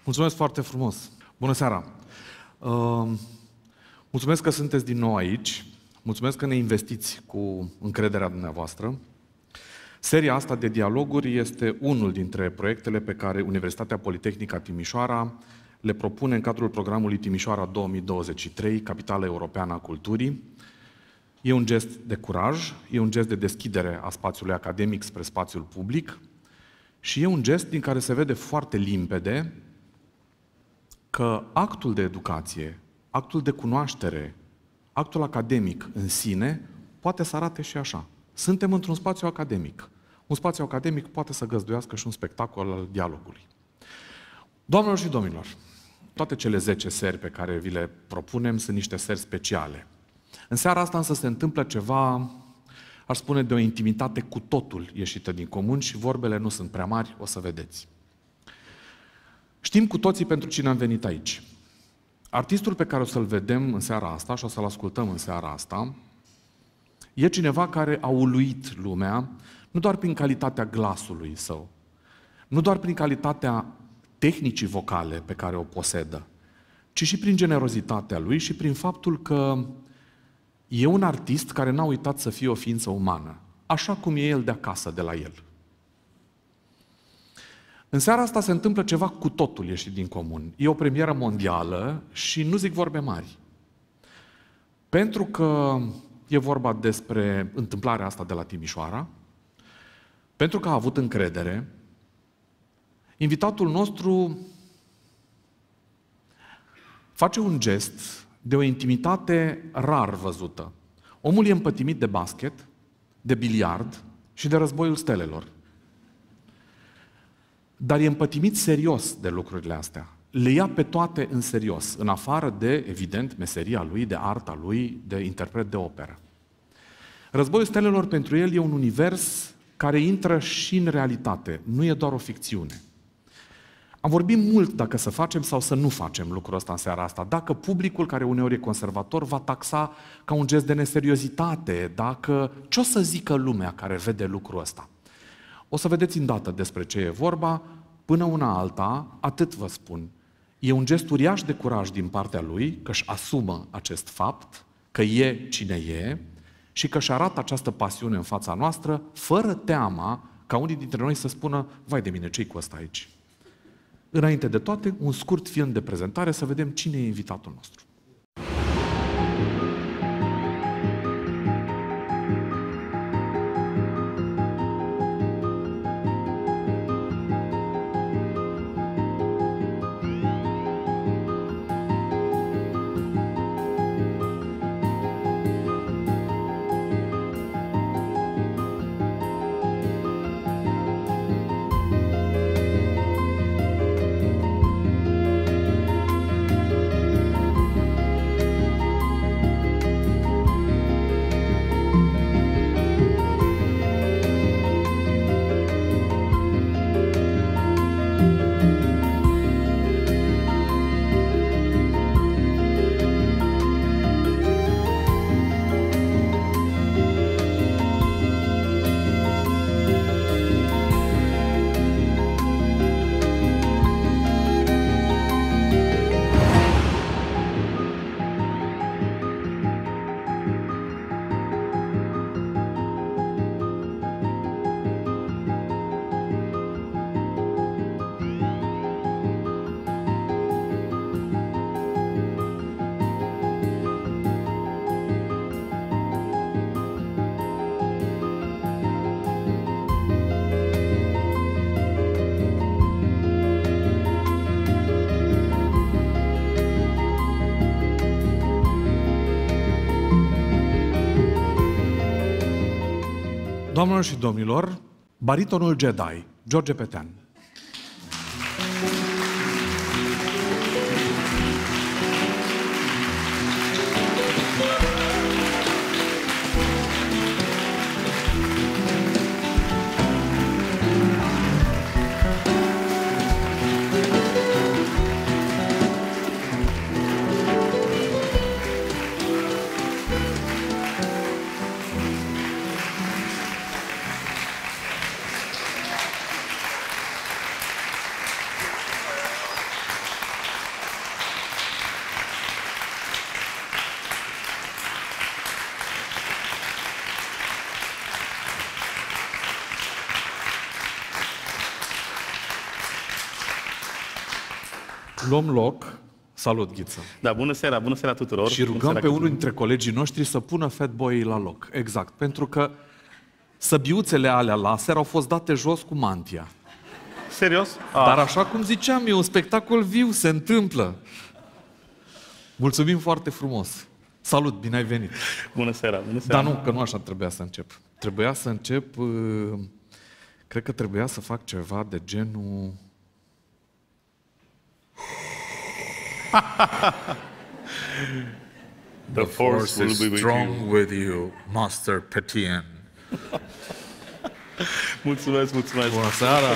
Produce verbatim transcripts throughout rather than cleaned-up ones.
Mulțumesc foarte frumos! Bună seara! Uh, mulțumesc că sunteți din nou aici. Mulțumesc că ne investiți cu încrederea dumneavoastră. Seria asta de dialoguri este unul dintre proiectele pe care Universitatea Politehnică Timișoara le propune în cadrul programului Timișoara două mii douăzeci și trei, Capitală Europeană a Culturii. E un gest de curaj, e un gest de deschidere a spațiului academic spre spațiul public și e un gest din care se vede foarte limpede că actul de educație, actul de cunoaștere, actul academic în sine poate să arate și așa. Suntem într-un spațiu academic. Un spațiu academic poate să găzduiască și un spectacol al dialogului. Doamnelor și domnilor, toate cele zece seri pe care vi le propunem sunt niște seri speciale. În seara asta însă se întâmplă ceva, aș spune, de o intimitate cu totul ieșită din comun și vorbele nu sunt prea mari, o să vedeți. Știm cu toții pentru cine am venit aici. Artistul pe care o să-l vedem în seara asta și o să-l ascultăm în seara asta e cineva care a uluit lumea, nu doar prin calitatea glasului său, nu doar prin calitatea tehnicii vocale pe care o posedă, ci și prin generozitatea lui și prin faptul că e un artist care n-a uitat să fie o ființă umană, așa cum e el de acasă, de la el. În seara asta se întâmplă ceva cu totul ieșit din comun. E o premieră mondială și nu zic vorbe mari. Pentru că e vorba despre întâmplarea asta de la Timișoara, pentru că a avut încredere, invitatul nostru face un gest de o intimitate rar văzută. Omul e împătimit de basket, de biliard și de războiul stelelor. Dar e împătimit serios de lucrurile astea. Le ia pe toate în serios, în afară de, evident, meseria lui, de arta lui, de interpret de operă. Războiul stelelor pentru el e un univers care intră și în realitate, nu e doar o ficțiune. Am vorbit mult dacă să facem sau să nu facem lucrul ăsta în seara asta, dacă publicul, care uneori e conservator, va taxa ca un gest de neseriozitate, dacă ce o să zică lumea care vede lucrul ăsta. O să vedeți îndată despre ce e vorba, până una alta, atât vă spun. E un gest uriaș de curaj din partea lui, că își asumă acest fapt, că e cine e și că își arată această pasiune în fața noastră, fără teama ca unii dintre noi să spună, vai de mine, ce-i cu ăsta aici? Înainte de toate, un scurt film de prezentare să vedem cine e invitatul nostru. Doamnelor și domnilor, baritonul Jedi, George Petean. luăm loc. Salut, Ghiță. Da, bună seara, bună seara tuturor. Și rugăm pe unul dintre colegii noștri să pună Fatboy la loc. Exact, pentru că săbiuțele alea laser au fost date jos cu mantia. Serios? Dar așa cum ziceam, e un spectacol viu, se întâmplă. Mulțumim foarte frumos. Salut, bine ai venit. Bună seara, bună seara. Dar nu, că nu așa trebuia să încep. Trebuia să încep, uh, cred că trebuia să fac ceva de genul... The force will be strong with you, Master Petian. Mulțumesc, mulțumesc. Bună seara!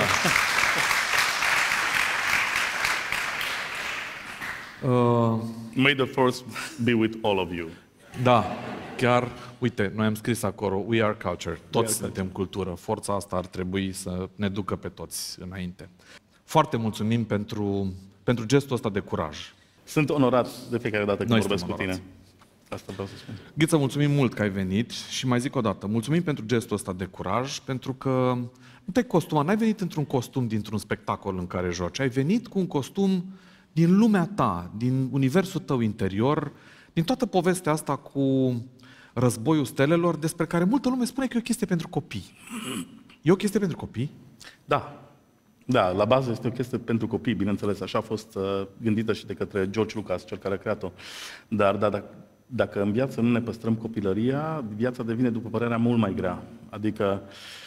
uh, May the force be with all of you. da, chiar, uite, noi am scris acolo, we are culture, toți suntem cultură. Forța asta ar trebui să ne ducă pe toți înainte. Foarte mulțumim pentru, pentru gestul ăsta de curaj. Sunt onorat de fiecare dată când Noi vorbesc cu suntem tine. Asta vreau să spun. Ghiță, mulțumim mult că ai venit și mai zic o dată, mulțumim pentru gestul ăsta de curaj, pentru că nu te-ai costumat, n-ai venit într-un costum dintr-un spectacol în care joci, ai venit cu un costum din lumea ta, din universul tău interior, din toată povestea asta cu războiul stelelor, despre care multă lume spune că e o chestie pentru copii. E o chestie pentru copii? Da. Da, la bază este o chestie pentru copii, bineînțeles, așa a fost uh, gândită și de către George Lucas, cel care a creat-o. Dar da, dacă, dacă în viață nu ne păstrăm copilăria, viața devine, după părerea, mult mai grea. Adică,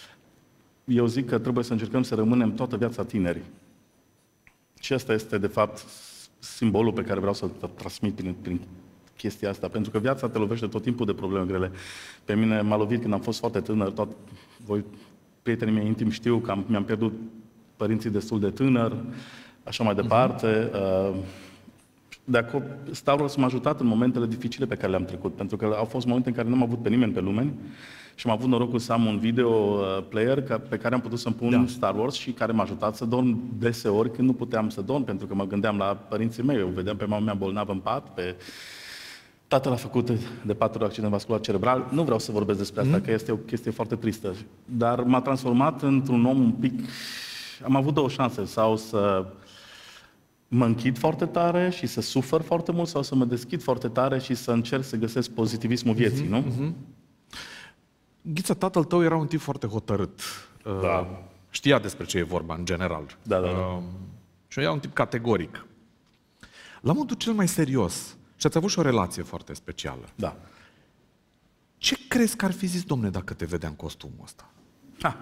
eu zic că trebuie să încercăm să rămânem toată viața tineri. Și asta este, de fapt, simbolul pe care vreau să-l transmit prin, prin chestia asta. Pentru că viața te lovește tot timpul de probleme grele. Pe mine m-a lovit când am fost foarte tânăr, tot, voi, prietenii mei intimi știu că am, mi-am pierdut părinții destul de tânăr, așa mai departe. Uh-huh. De acolo, Star Wars m-a ajutat în momentele dificile pe care le-am trecut, pentru că au fost momente în care nu am avut pe nimeni pe lume și am avut norocul să am un video player pe care am putut să-mi pun da. Star Wars și care m-a ajutat să dorm deseori când nu puteam să dorm, pentru că mă gândeam la părinții mei. Eu vedeam pe mama mea bolnavă în pat, pe tatăl a făcut de patru ori accident vascular cerebral. Nu vreau să vorbesc despre asta, mm. că este o chestie foarte tristă. Dar m-a transformat într-un om un pic... Am avut două șanse, sau să mă închid foarte tare și să sufăr foarte mult, sau să mă deschid foarte tare și să încerc să găsesc pozitivismul vieții, mm-hmm, nu? Mm-hmm. Ghiță, tatăl tău era un tip foarte hotărât. Da. Știa despre ce e vorba, în general. Da, da, da. Uh, și era un tip categoric. La modul cel mai serios, și ați avut și o relație foarte specială. Da. Ce crezi că ar fi zis, domne, dacă te vedea în costumul ăsta? Ha.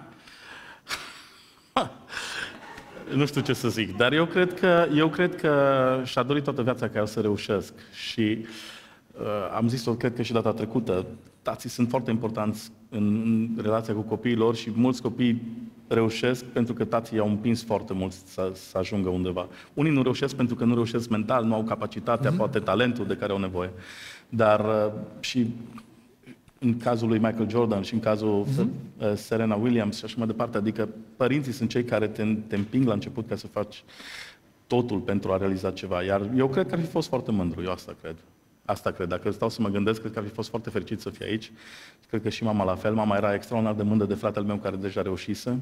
Ha. Nu știu ce să zic, dar eu cred că, eu cred că și-a dorit toată viața ca eu să reușesc. Și uh, am zis-o, cred că și data trecută, tații sunt foarte importanți în, în relația cu copiii lor și mulți copii reușesc pentru că tații i-au împins foarte mult să, să ajungă undeva. Unii nu reușesc pentru că nu reușesc mental, nu au capacitatea, mm-hmm. poate talentul de care au nevoie. Dar uh, și în cazul lui Michael Jordan și în cazul uh-huh. Serena Williams și așa mai departe, adică părinții sunt cei care te, te împing la început ca să faci totul pentru a realiza ceva. Iar eu cred că ar fi fost foarte mândru, eu asta cred. Asta cred. Dacă stau să mă gândesc, cred că ar fi fost foarte fericit să fie aici. Cred că și mama la fel. Mama era extraordinar de mândră de fratele meu care deja reușise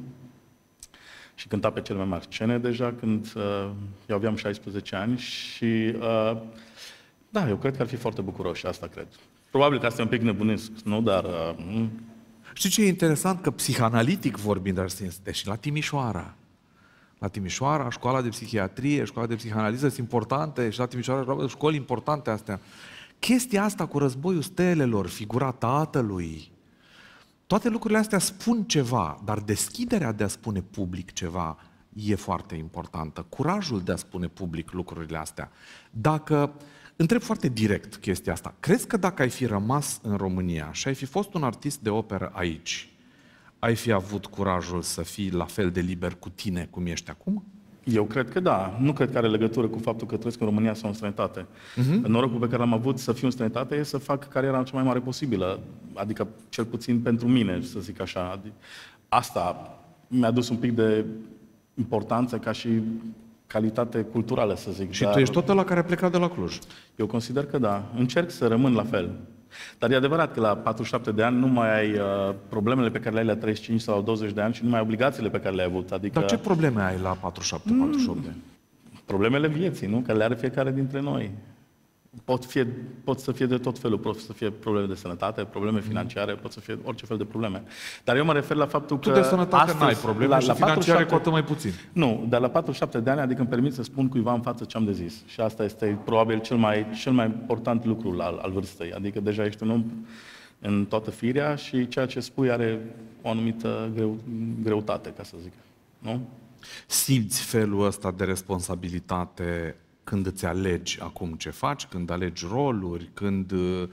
și cânta pe cele mai mari scene deja când uh, eu aveam șaisprezece ani și uh, da, eu cred că ar fi foarte bucuros și asta cred. Probabil că asta e un pic nebunesc, nu? Dar... Uh, Știi ce e interesant? Că psihanalitic vorbind, dar este și la Timișoara. La Timișoara, școala de psihiatrie, școala de psihanaliză sunt importante și la Timișoara școli importante astea. Chestia asta cu războiul stelelor, figura tatălui, toate lucrurile astea spun ceva, dar deschiderea de a spune public ceva e foarte importantă. Curajul de a spune public lucrurile astea. Dacă... Întreb foarte direct chestia asta. Crezi că dacă ai fi rămas în România și ai fi fost un artist de operă aici, ai fi avut curajul să fii la fel de liber cu tine cum ești acum? Eu cred că da. Nu cred că are legătură cu faptul că trăiesc în România sau în străinătate. Uh-huh. Norocul pe care l-am avut să fiu în străinătate e să fac cariera cea mai mare posibilă. Adică, cel puțin pentru mine, să zic așa. Asta mi-a adus un pic de importanță ca și calitate culturală, să zic. Și dar tu ești tot ăla care a plecat de la Cluj? Eu consider că da. Încerc să rămân la fel. Dar e adevărat că la patruzeci și șapte de ani nu mai ai uh, problemele pe care le ai la treizeci și cinci sau douăzeci de ani și nu mai ai obligațiile pe care le-ai avut. Adică... Dar ce probleme ai la patruzeci și șapte patruzeci și opt de ani? problemele vieții, nu? Că le are fiecare dintre noi. Pot, fie, pot să fie de tot felul, pot să fie probleme de sănătate, probleme financiare, pot să fie orice fel de probleme. Dar eu mă refer la faptul că tu de sănătate astăzi, n-ai probleme la, și la financiare cu atât mai puțin. Nu, dar la patruzeci și șapte de ani, adică îmi permit să spun cuiva în față ce am de zis. Și asta este probabil cel mai, cel mai important lucru al, al vârstei. Adică deja ești un om în toată firea și ceea ce spui are o anumită greu, greutate, ca să zic. Nu? Simți felul ăsta de responsabilitate când îți alegi acum ce faci, când alegi roluri, când uh,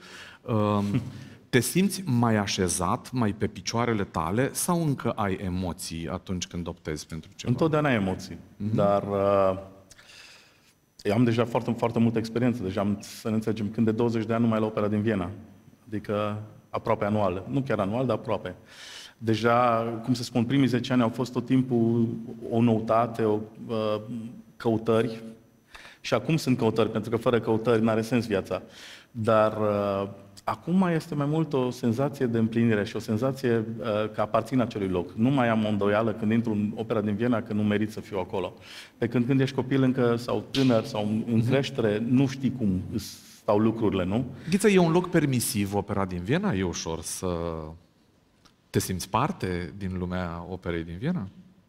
te simți mai așezat, mai pe picioarele tale sau încă ai emoții atunci când optezi pentru ceva? Întotdeauna ai emoții, mm-hmm. dar uh, eu am deja foarte, foarte multă experiență, deja am, să ne înțelegem, când de douăzeci de ani numai la Opera din Viena, adică aproape anual, nu chiar anual, dar aproape. Deja, cum să spun, primii zece ani au fost tot timpul o noutate, o, uh, căutări. Și acum sunt căutări, pentru că fără căutări n-are sens viața. Dar uh, acum este mai mult o senzație de împlinire și o senzație uh, că aparțin acelui loc. Nu mai am o îndoială când intru în Opera din Viena că nu merit să fiu acolo. Pe când când ești copil încă, sau tânăr, sau în creștere, nu știi cum stau lucrurile, nu? Ghiță, e un loc permisiv Opera din Viena? E ușor să te simți parte din lumea operei din Viena?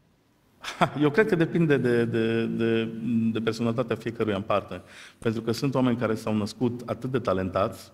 Eu cred că depinde de, de, de, de personalitatea fiecăruia în parte. Pentru că sunt oameni care s-au născut atât de talentați,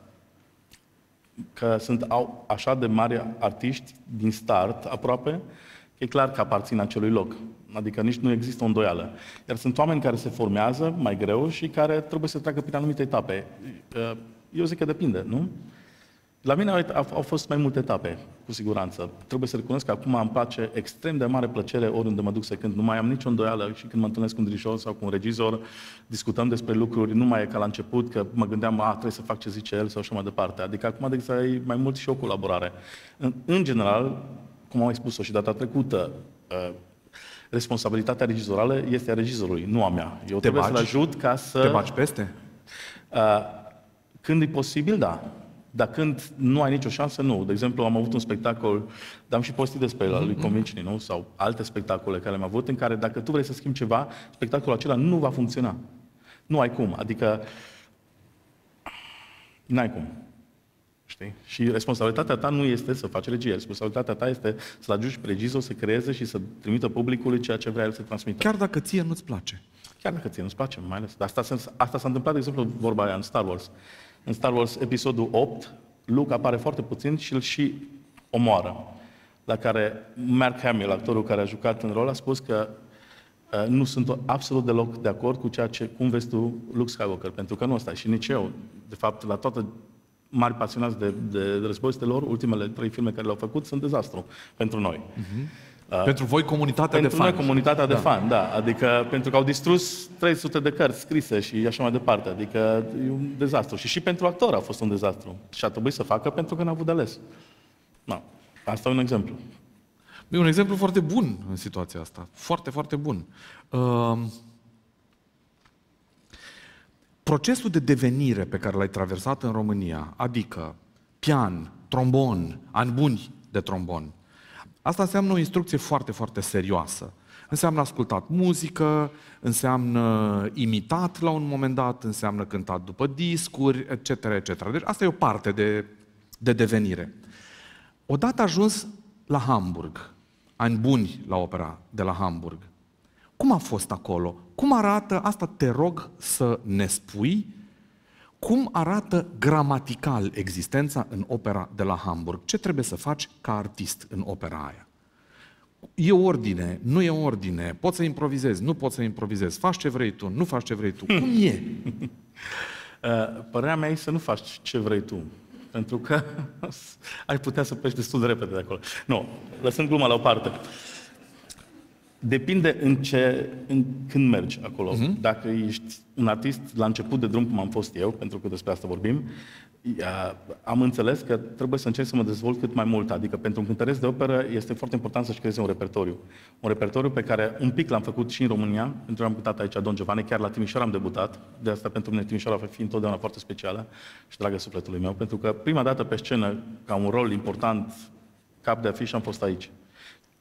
că sunt au, așa de mari artiști din start, aproape, că e clar că aparțin acelui loc. Adică nici nu există o îndoială. Iar sunt oameni care se formează mai greu și care trebuie să treacă prin anumite etape. Eu zic că depinde, nu? La mine au, au fost mai multe etape, cu siguranță. Trebuie să recunosc că acum îmi place extrem de mare plăcere oriunde mă duc să cânt. Nu mai am nicio îndoială și când mă întâlnesc cu un dirijor sau cu un regizor, discutăm despre lucruri, nu mai e ca la început, că mă gândeam, a, trebuie să fac ce zice el sau așa mai departe. Adică acum adică să ai mai mult și o colaborare. În, în general, cum am mai spus-o și data trecută, uh, responsabilitatea regizorală este a regizorului, nu a mea. Eu te trebuie baci? să-l ajut ca să... Te baci peste? Uh, când e posibil, da. Dar când nu ai nicio șansă, nu. De exemplu, am avut un spectacol, dar am și postit despre el, al lui Convincini, nu? Sau alte spectacole care le-am avut, în care dacă tu vrei să schimbi ceva, spectacolul acela nu va funcționa. Nu ai cum. Adică, n-ai cum. Știi? Și responsabilitatea ta nu este să faci regie. Responsabilitatea ta este să-l ajungi pe regizor să creeze și să trimită publicului ceea ce vrea el să transmită. Chiar dacă ție nu-ți place. Chiar dacă ție nu-ți place, mai ales. Dar asta, asta s-a întâmplat, de exemplu, vorba aia în Star Wars. În Star Wars, episodul opt, Luke apare foarte puțin și îl și omoară. La care Mark Hamill, actorul care a jucat în rol, a spus că uh, nu sunt absolut deloc de acord cu ceea ce, cum vezi tu, Luke Skywalker, pentru că nu ăsta. Și nici eu, de fapt, la toată mari pasionați de, de război stelor, ultimele trei filme care le-au făcut sunt dezastru pentru noi. Uh-huh. Uh, pentru voi comunitatea pentru de fani. Pentru noi comunitatea da. de fani, da. Adică pentru că au distrus trei sute de cărți scrise și așa mai departe. Adică e un dezastru. Și și pentru actor a fost un dezastru. Și a trebuit să facă pentru că n-a avut de ales. Da. Asta e un exemplu. E un exemplu foarte bun în situația asta. Foarte, foarte bun. Uh, procesul de devenire pe care l-ai traversat în România, adică pian, trombon, ani buni de trombon, asta înseamnă o instrucție foarte, foarte serioasă. Înseamnă ascultat muzică, înseamnă imitat la un moment dat, înseamnă cântat după discuri, et cetera, et cetera. Deci asta e o parte de, de devenire. Odată ajuns la Hamburg, ani buni la opera de la Hamburg, cum a fost acolo? Cum arată, asta te rog să ne spui, cum arată gramatical existența în opera de la Hamburg? Ce trebuie să faci ca artist în opera aia? E ordine, nu e ordine, poți să improvizezi, nu poți să improvizezi, faci ce vrei tu, nu faci ce vrei tu. Cum e? Părerea mea e să nu faci ce vrei tu. Pentru că ai putea să pleci destul de repede de acolo. Nu, lăsând gluma la o parte. Depinde în ce, în, când mergi acolo. Uh-huh. Dacă ești un artist la început de drum, cum am fost eu, pentru că despre asta vorbim, am înțeles că trebuie să încerc să mă dezvolt cât mai mult. Adică pentru un cântăresc de operă este foarte important să-și creeze un repertoriu. Un repertoriu pe care un pic l-am făcut și în România, pentru că am cântat aici Don Giovanni, chiar la Timișoara am debutat. De asta pentru mine Timișoara va fi întotdeauna foarte specială și dragă sufletului meu, pentru că prima dată pe scenă, ca un rol important, cap de afiș, am fost aici.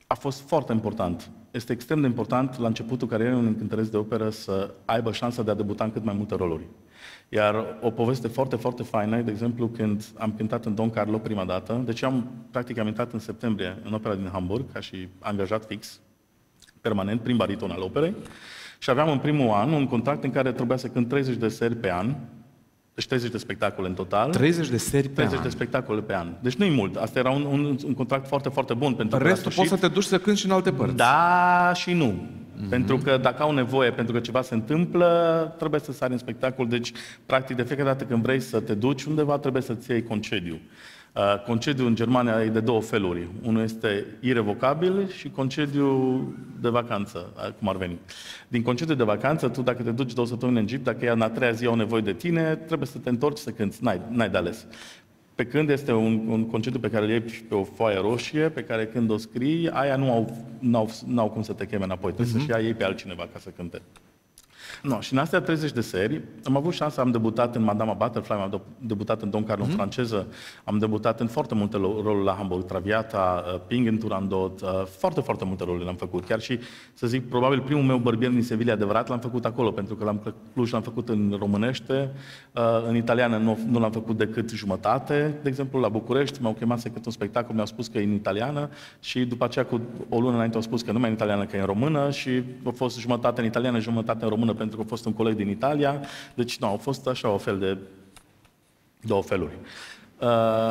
a fost foarte important. Este extrem de important la începutul carierei unui cântăreț de operă să aibă șansa de a debuta în cât mai multe roluri. Iar o poveste foarte, foarte faină, de exemplu, când am cântat în Don Carlo prima dată, deci am, practic, am intrat în septembrie în opera din Hamburg, ca și angajat fix, permanent, prim bariton al operei, și aveam în primul an un contract în care trebuia să cânt treizeci de seri pe an, deci treizeci de spectacole în total. treizeci de seri pe treizeci an. de spectacole pe an. Deci nu-i mult. Asta era un, un, un contract foarte, foarte bun. Pentru că restul poți să te duci să cânti și în alte părți. Da și nu. Mm-hmm. Pentru că dacă au nevoie, pentru că ceva se întâmplă, trebuie să sari în spectacol. Deci, practic, de fiecare dată când vrei să te duci undeva, trebuie să-ți iei concediu. Uh, concediu în Germania e de două feluri. Unul este irevocabil și concediu de vacanță, cum ar veni. Din concediu de vacanță, tu dacă te duci două săptămâni în Egipt, dacă ea în a treia zi au nevoie de tine, trebuie să te întorci să cânti. N-ai, n-ai de ales. Pe când este un, un concediu pe care îl iei pe o foaie roșie, pe care când o scrii, aia nu au, n-au, n-au cum să te cheme înapoi. Trebuie uh-huh. să-și ia ei pe altcineva ca să cânte. No, și în astea treizeci de seri, am avut șansa, am debutat în Madama Butterfly, am debutat în Don Carlo în mm-hmm. franceză, am debutat în foarte multe roluri la Hamburg, Traviata, Ping în Turandot, foarte, foarte multe roluri l-am făcut. Chiar și, să zic, probabil primul meu bărbier din Sevilla adevărat l-am făcut acolo, pentru că l-am Cluj l-am făcut în românește, în italiană nu, nu l-am făcut decât jumătate, de exemplu, la București m-au chemat să cânt un spectacol, mi-au spus că e în italiană și după aceea cu o lună înainte au spus că nu mai e în italiană, că e în română și a fost jumătate în italiană, jumătate în română, pentru că a fost un coleg din Italia, deci nu, au fost așa o fel de două feluri. Uh,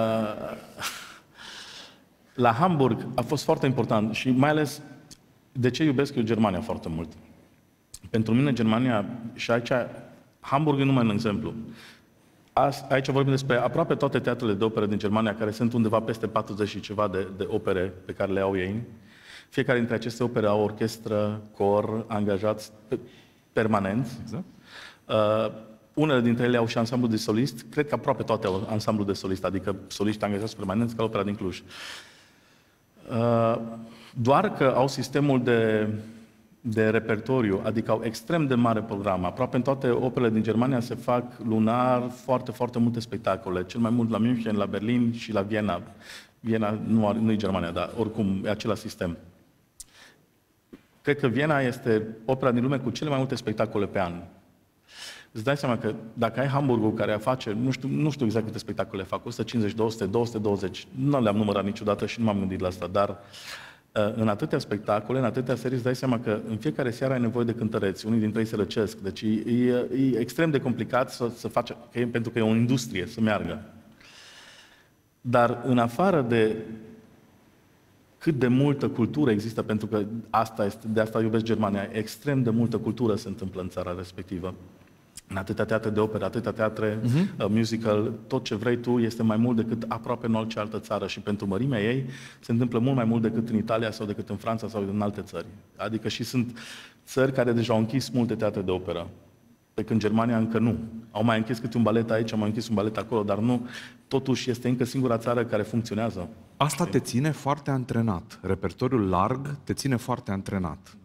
la Hamburg a fost foarte important și mai ales de ce iubesc eu Germania foarte mult. Pentru mine Germania, și aici Hamburg e numai un exemplu. Aici vorbim despre aproape toate teatrele de operă din Germania, care sunt undeva peste patruzeci și ceva de, de opere pe care le au ei. Fiecare dintre aceste opere au orchestră, cor, angajați permanent. Exact. Uh, unele dintre ele au și ansamblu de solist. Cred că aproape toate au ansamblu de solist, adică soliști angajați permanent, ca opera din Cluj. Uh, doar că au sistemul de, de repertoriu, adică au extrem de mare program. Aproape în toate operele din Germania se fac lunar foarte, foarte multe spectacole. Cel mai mult la München, la Berlin și la Viena. Viena nu, are, nu e Germania, dar oricum e același sistem. Cred că Viena este opera din lume cu cele mai multe spectacole pe an. Îți dai seama că dacă ai Hamburgul care face, nu știu, nu știu exact câte spectacole fac, o sută cincizeci, două sute, două sute douăzeci, nu le-am numărat niciodată și nu m-am gândit la asta, dar în atâtea spectacole, în atâtea serii, îți dai seama că în fiecare seară ai nevoie de cântăreți, unii dintre ei se răcesc, deci e, e, e extrem de complicat să, să faci, că e, pentru că e o industrie, să meargă. Dar în afară de cât de multă cultură există, pentru că asta este, de asta iubesc Germania, extrem de multă cultură se întâmplă în țara respectivă. În atâtea teatre de operă, atâtea teatre, uh-huh. uh, musical, tot ce vrei tu este mai mult decât aproape în orice altă țară și pentru mărimea ei se întâmplă mult mai mult decât în Italia sau decât în Franța sau în alte țări. Adică și sunt țări care deja au închis multe teatre de operă, pe când Germania încă nu. Au mai închis câte un balet aici, au mai închis un balet acolo, dar nu. Totuși este încă singura țară care funcționează. Asta te ține foarte antrenat. Repertoriul larg te ține foarte antrenat.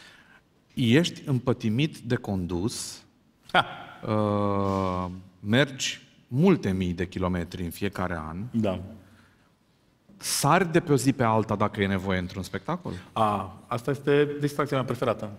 Ești împătimit de condus, ha. Uh, mergi multe mii de kilometri în fiecare an. Da. Sari de pe o zi pe alta dacă e nevoie într-un spectacol? A, asta este distracția mea preferată.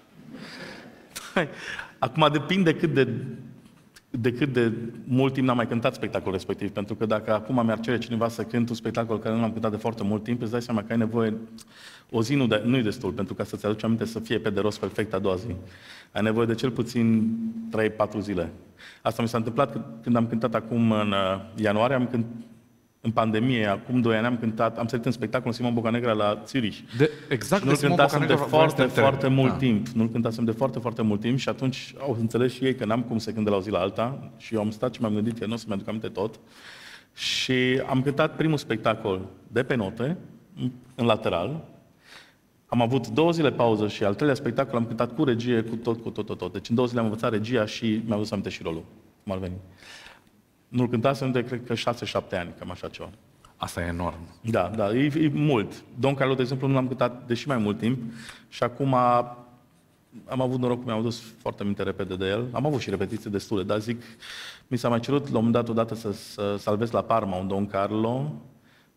Acum depinde cât de, de cât de mult timp n-am mai cântat spectacolul respectiv, pentru că dacă acum mi-ar cere cineva să cânt un spectacol care nu l-am cântat de foarte mult timp, îți dai seama că ai nevoie, o zi nu de, nu-i destul, pentru ca să-ți aduci aminte să fie pe de rost perfect a doua zi. Ai nevoie de cel puțin trei patru zile. Asta mi s-a întâmplat când am cântat acum în ianuarie, am cânt, în pandemie, acum doi ani am cântat, am sărit în spectacol Simon Bocanegra la Zurich. De, exact, nu-l cântasem de foarte, foarte mult da. timp. Nu-l cântasem de foarte, foarte mult timp și atunci au înțeles și ei că n-am cum să cânt de la o zi la alta și eu am stat și m-am gândit că nu o să-mi aduc aminte tot. Și am cântat primul spectacol de pe note, în lateral. Am avut două zile pauză și al treilea spectacol am cântat cu regie, cu tot, cu tot, tot, tot. Deci în două zile am învățat regia și mi-am adus aminte și rolul, cum ar veni. Nu-l cântasem de, cred că, șase șapte ani, cam așa ceva. Asta e enorm. Da, da, e, e mult. Don Carlo, de exemplu, nu l-am cântat de și mai mult timp și acum am avut noroc că mi-am adus foarte minte repede de el. Am avut și repetiții destule, dar zic, mi s-a mai cerut la un moment dat odată să, să salvez la Parma un Don Carlo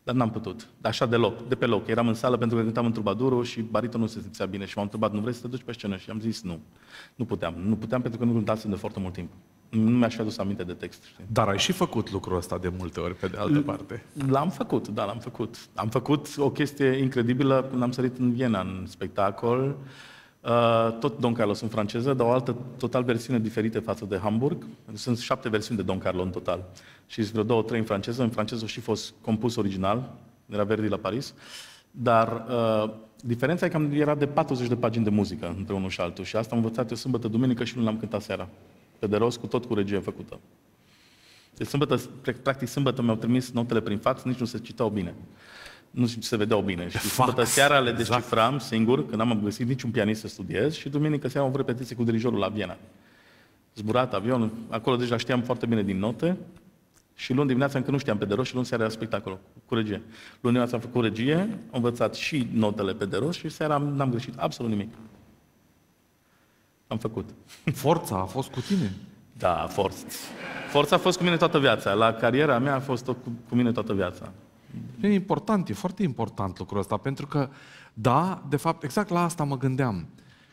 Dar n-am putut. Așa deloc, de pe loc. Eram în sală pentru că cântam în trubadurul și baritonul nu se simțea bine. Și m-am întrebat, nu vrei să te duci pe scenă? Și am zis nu. Nu puteam. Nu puteam pentru că nu cântasem de foarte mult timp. Nu mi-aș fi adus aminte de text. Știi? Dar ai și făcut lucrul ăsta de multe ori, pe de altă parte. L-am făcut, da, l-am făcut. Am făcut o chestie incredibilă când am sărit în Viena, în spectacol. Uh, tot Don Carlos în franceză, dar o altă total versiune diferită față de Hamburg. Sunt șapte versiuni de Don Carlos în total. Și vreo două, trei în franceză. În franceză și fost compus original, era Verdi la Paris. Dar uh, diferența e că era de patruzeci de pagini de muzică între unul și altul. Și asta am învățat eu sâmbătă, duminică și nu l-am cântat seara. Pe de rost, cu tot cu regie făcută. Deci sâmbătă, practic sâmbătă mi-au trimis notele prin fax, nici nu se citau bine. Nu se vedeau bine. Și sâmbătă seara le descifram exact. singur, că n-am găsit niciun pianist să studiez, și duminică seara am avut repetiție cu dirijorul la Viena. Zburat avionul, acolo deja știam foarte bine din note, și luni dimineața încă nu știam pe de rost și luni seara era spectacolul cu regie. Luni dimineața am făcut regie, am învățat și notele pe de rost și seara n-am greșit absolut nimic. Am făcut. Forța a fost cu tine? Da, forța. Forța a fost cu mine toată viața. La cariera mea a fost cu, cu mine toată viața. E important, e foarte important lucrul ăsta, pentru că, da, de fapt, exact la asta mă gândeam.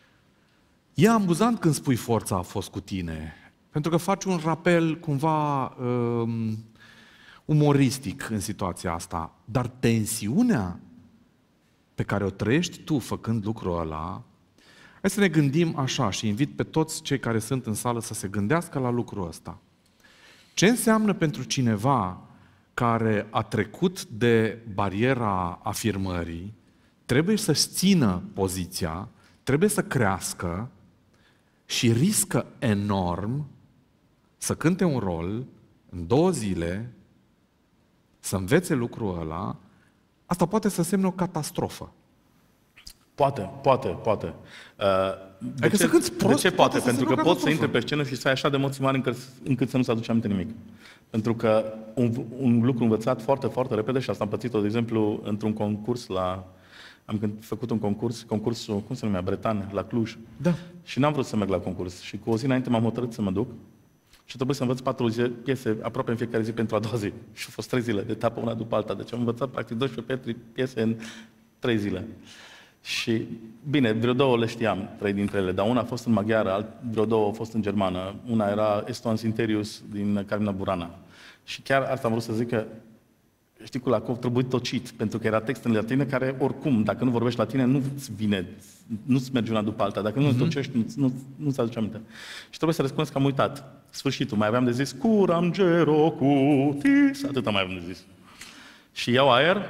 E amuzant când spui forța a fost cu tine, pentru că faci un rapel cumva um, umoristic în situația asta, dar tensiunea pe care o trăiești tu făcând lucrul ăla, hai să ne gândim așa și invit pe toți cei care sunt în sală să se gândească la lucrul ăsta. Ce înseamnă pentru cineva care a trecut de bariera afirmării, trebuie să-și țină poziția, trebuie să crească și riscă enorm să cânte un rol în două zile, să învețe lucrul ăla, asta poate să însemne o catastrofă. Poate, poate, poate. Uh, de adică ce, să cânti prost, de ce poate? poate Pentru că poți să intri pe scenă și să ai așa de emoții mari încât, încât să nu-ți aduci aminte nimic. Pentru că un, un lucru învățat foarte, foarte repede, și asta am pățit-o, de exemplu, într-un concurs la... Am făcut un concurs, concursul, cum se numea, Bretan, la Cluj. Da. Și n-am vrut să merg la concurs. Și cu o zi înainte m-am hotărât să mă duc și trebuie să învăț patru piese aproape în fiecare zi pentru a doua zi. Și au fost trei zile, de etapă una după alta. Deci am învățat practic doisprezece piese în trei zile. Și, bine, vreo două le știam, trei dintre ele, dar una a fost în maghiară, alt, vreo două au fost în germană. Una era Eston Sinterius din Carmina Burana. Și chiar asta am vrut să zic că, știi, cu Lacov trebuie tocit, pentru că era text în latină care, oricum, dacă nu vorbești latine, nu-ți vine, nu-ți merge una după alta. Dacă nu-ți mm-hmm. tocești, nu, nu, nu-ți aduce aminte. Și trebuie să răspunzi că am uitat. Sfârșitul, mai aveam de zis, curam gero cutis, atâta mai aveam de zis. Și iau aer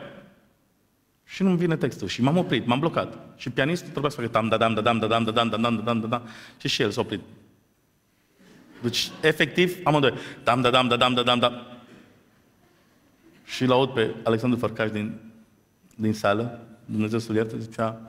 și nu-mi vine textul. Și m-am oprit, m-am blocat. Și pianistul trebuia să facă tam, da, dam, da, dam, da, dam, da, dam, da, dam, da, dam, da, dam, și și el s-a oprit. Deci, efectiv, amândoi, dam, da, dam, da, dam, da, dam, da. Și l-aud pe Alexandru Fărcaș din, din sală, Dumnezeu să-l ierte, zicea,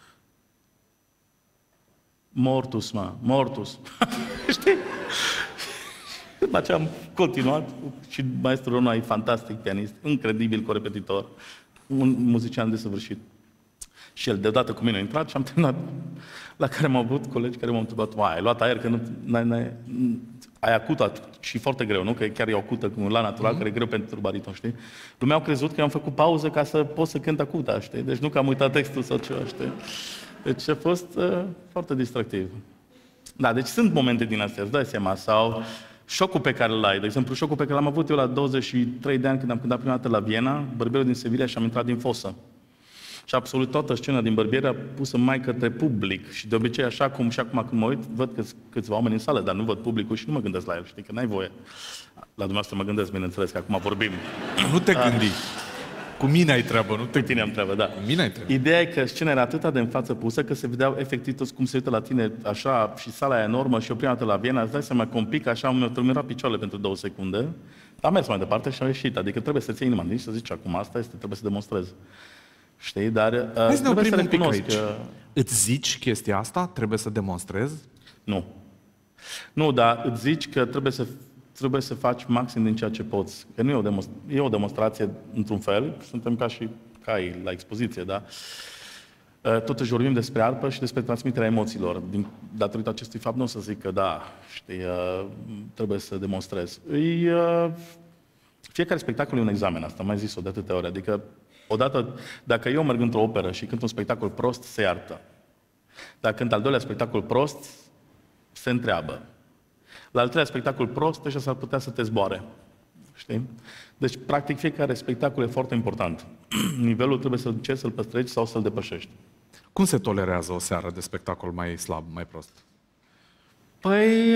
mortus, mă, mortus. Știi? După aceea am continuat și maestrul Rona e fantastic pianist, incredibil corepetitor, un muzician desăvârșit. Și el deodată cu mine a intrat și am terminat, la care m-au avut colegi care m-au întrebat, ai luat aer, că nu, n-ai, n-ai, ai acută și foarte greu, nu? Că chiar e o acută cu la natural, mm-hmm. care e greu pentru bariton, știi? Lumea au crezut că eu am făcut pauză ca să pot să cânt acuta, știi? Deci nu că am uitat textul sau ceva, știi? Deci a fost uh, foarte distractiv. Da, deci sunt momente din astea, îți dai seama, sau șocul pe care îl ai. De exemplu, șocul pe care l-am avut eu la douăzeci și trei de ani când am cântat prima dată la Viena, Bărbierul din Sevilla, și am intrat din fosă. Și absolut toată scena din Bărbiere a pusă mai către public. Și de obicei, așa cum și acum când mă uit, văd câți, câțiva oameni în sală, dar nu văd publicul și nu mă gândesc la el, știi, că n-ai voie. La dumneavoastră mă gândesc, bineînțeles, că acum vorbim. Nu te gândi. Cu mine ai treabă, nu te Cu tine am treabă, da. Cu mine ai treabă. Ideea e că scena era atât de în față pusă, că se vedeau efectiv toți cum se uită la tine, așa, și sala e enormă, și eu prima dată la Viena, îți dai seama că un pic așa mi-au tulmerat picioarele pentru două secunde, dar am mers mai departe și am ieșit. Adică trebuie să-ți iei inima din și să zici, acum asta este, trebuie să demonstrezi. Știi, dar uh, hai să ne oprim să un pic aici. că... Îți zici chestia asta? Trebuie să demonstrezi? Nu. Nu, dar îți zici că trebuie să, trebuie să faci maxim din ceea ce poți. Că nu e o, demonstra- e o demonstrație într-un fel, suntem ca și cai la expoziție, da? Uh, totuși vorbim despre arpă și despre transmiterea emoțiilor. Din, datorită acestui fapt nu o să zic că da, știi, uh, trebuie să demonstrezi. E, uh, fiecare spectacol e un examen, asta am mai zis-o de atâtea ori. Adică, odată, dacă eu merg într-o operă și cânt un spectacol prost, se iartă. Dacă cânt al doilea spectacol prost, se întreabă. La al treilea spectacol prost, deja s-ar putea să te zboare. Știi? Deci, practic, fiecare spectacol e foarte important. Nivelul trebuie să încerci să-l păstrezi sau să-l depășești. Cum se tolerează o seară de spectacol mai slab, mai prost? Păi,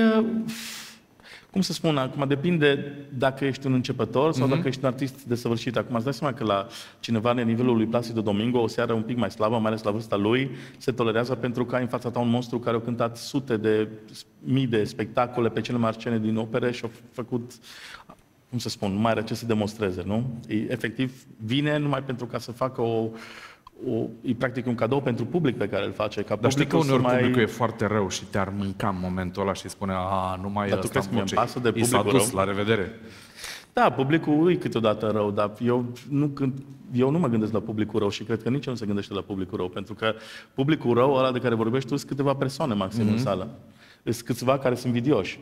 cum să spun, acum depinde dacă ești un începător sau mm-hmm. dacă ești un artist desăvârșit. Acum îți dai seama că la cineva de nivelul lui Placido Domingo, o seară un pic mai slabă, mai ales la vârsta lui, se tolerează pentru că ai în fața ta un monstru care a cântat sute de mii de spectacole pe cele mai scene din opere și a făcut, cum să spun, mai are ce să demonstreze, nu? E, efectiv, vine numai pentru ca să facă o O, e practic un cadou pentru public pe care îl face. Ca Dar știi că uneori mai... publicul e foarte rău și te-ar mânca în momentul ăla și spune, a, nu mai e ăsta în voce. Pasă de I s-a dus, rău? la revedere. Da, publicul e câteodată rău, dar eu nu, eu nu mă gândesc la publicul rău și cred că nici nu se gândește la publicul rău, pentru că publicul rău, ăla de care vorbești tu, sunt câteva persoane maxim mm-hmm. în sală. Sunt câțiva care sunt vidioși.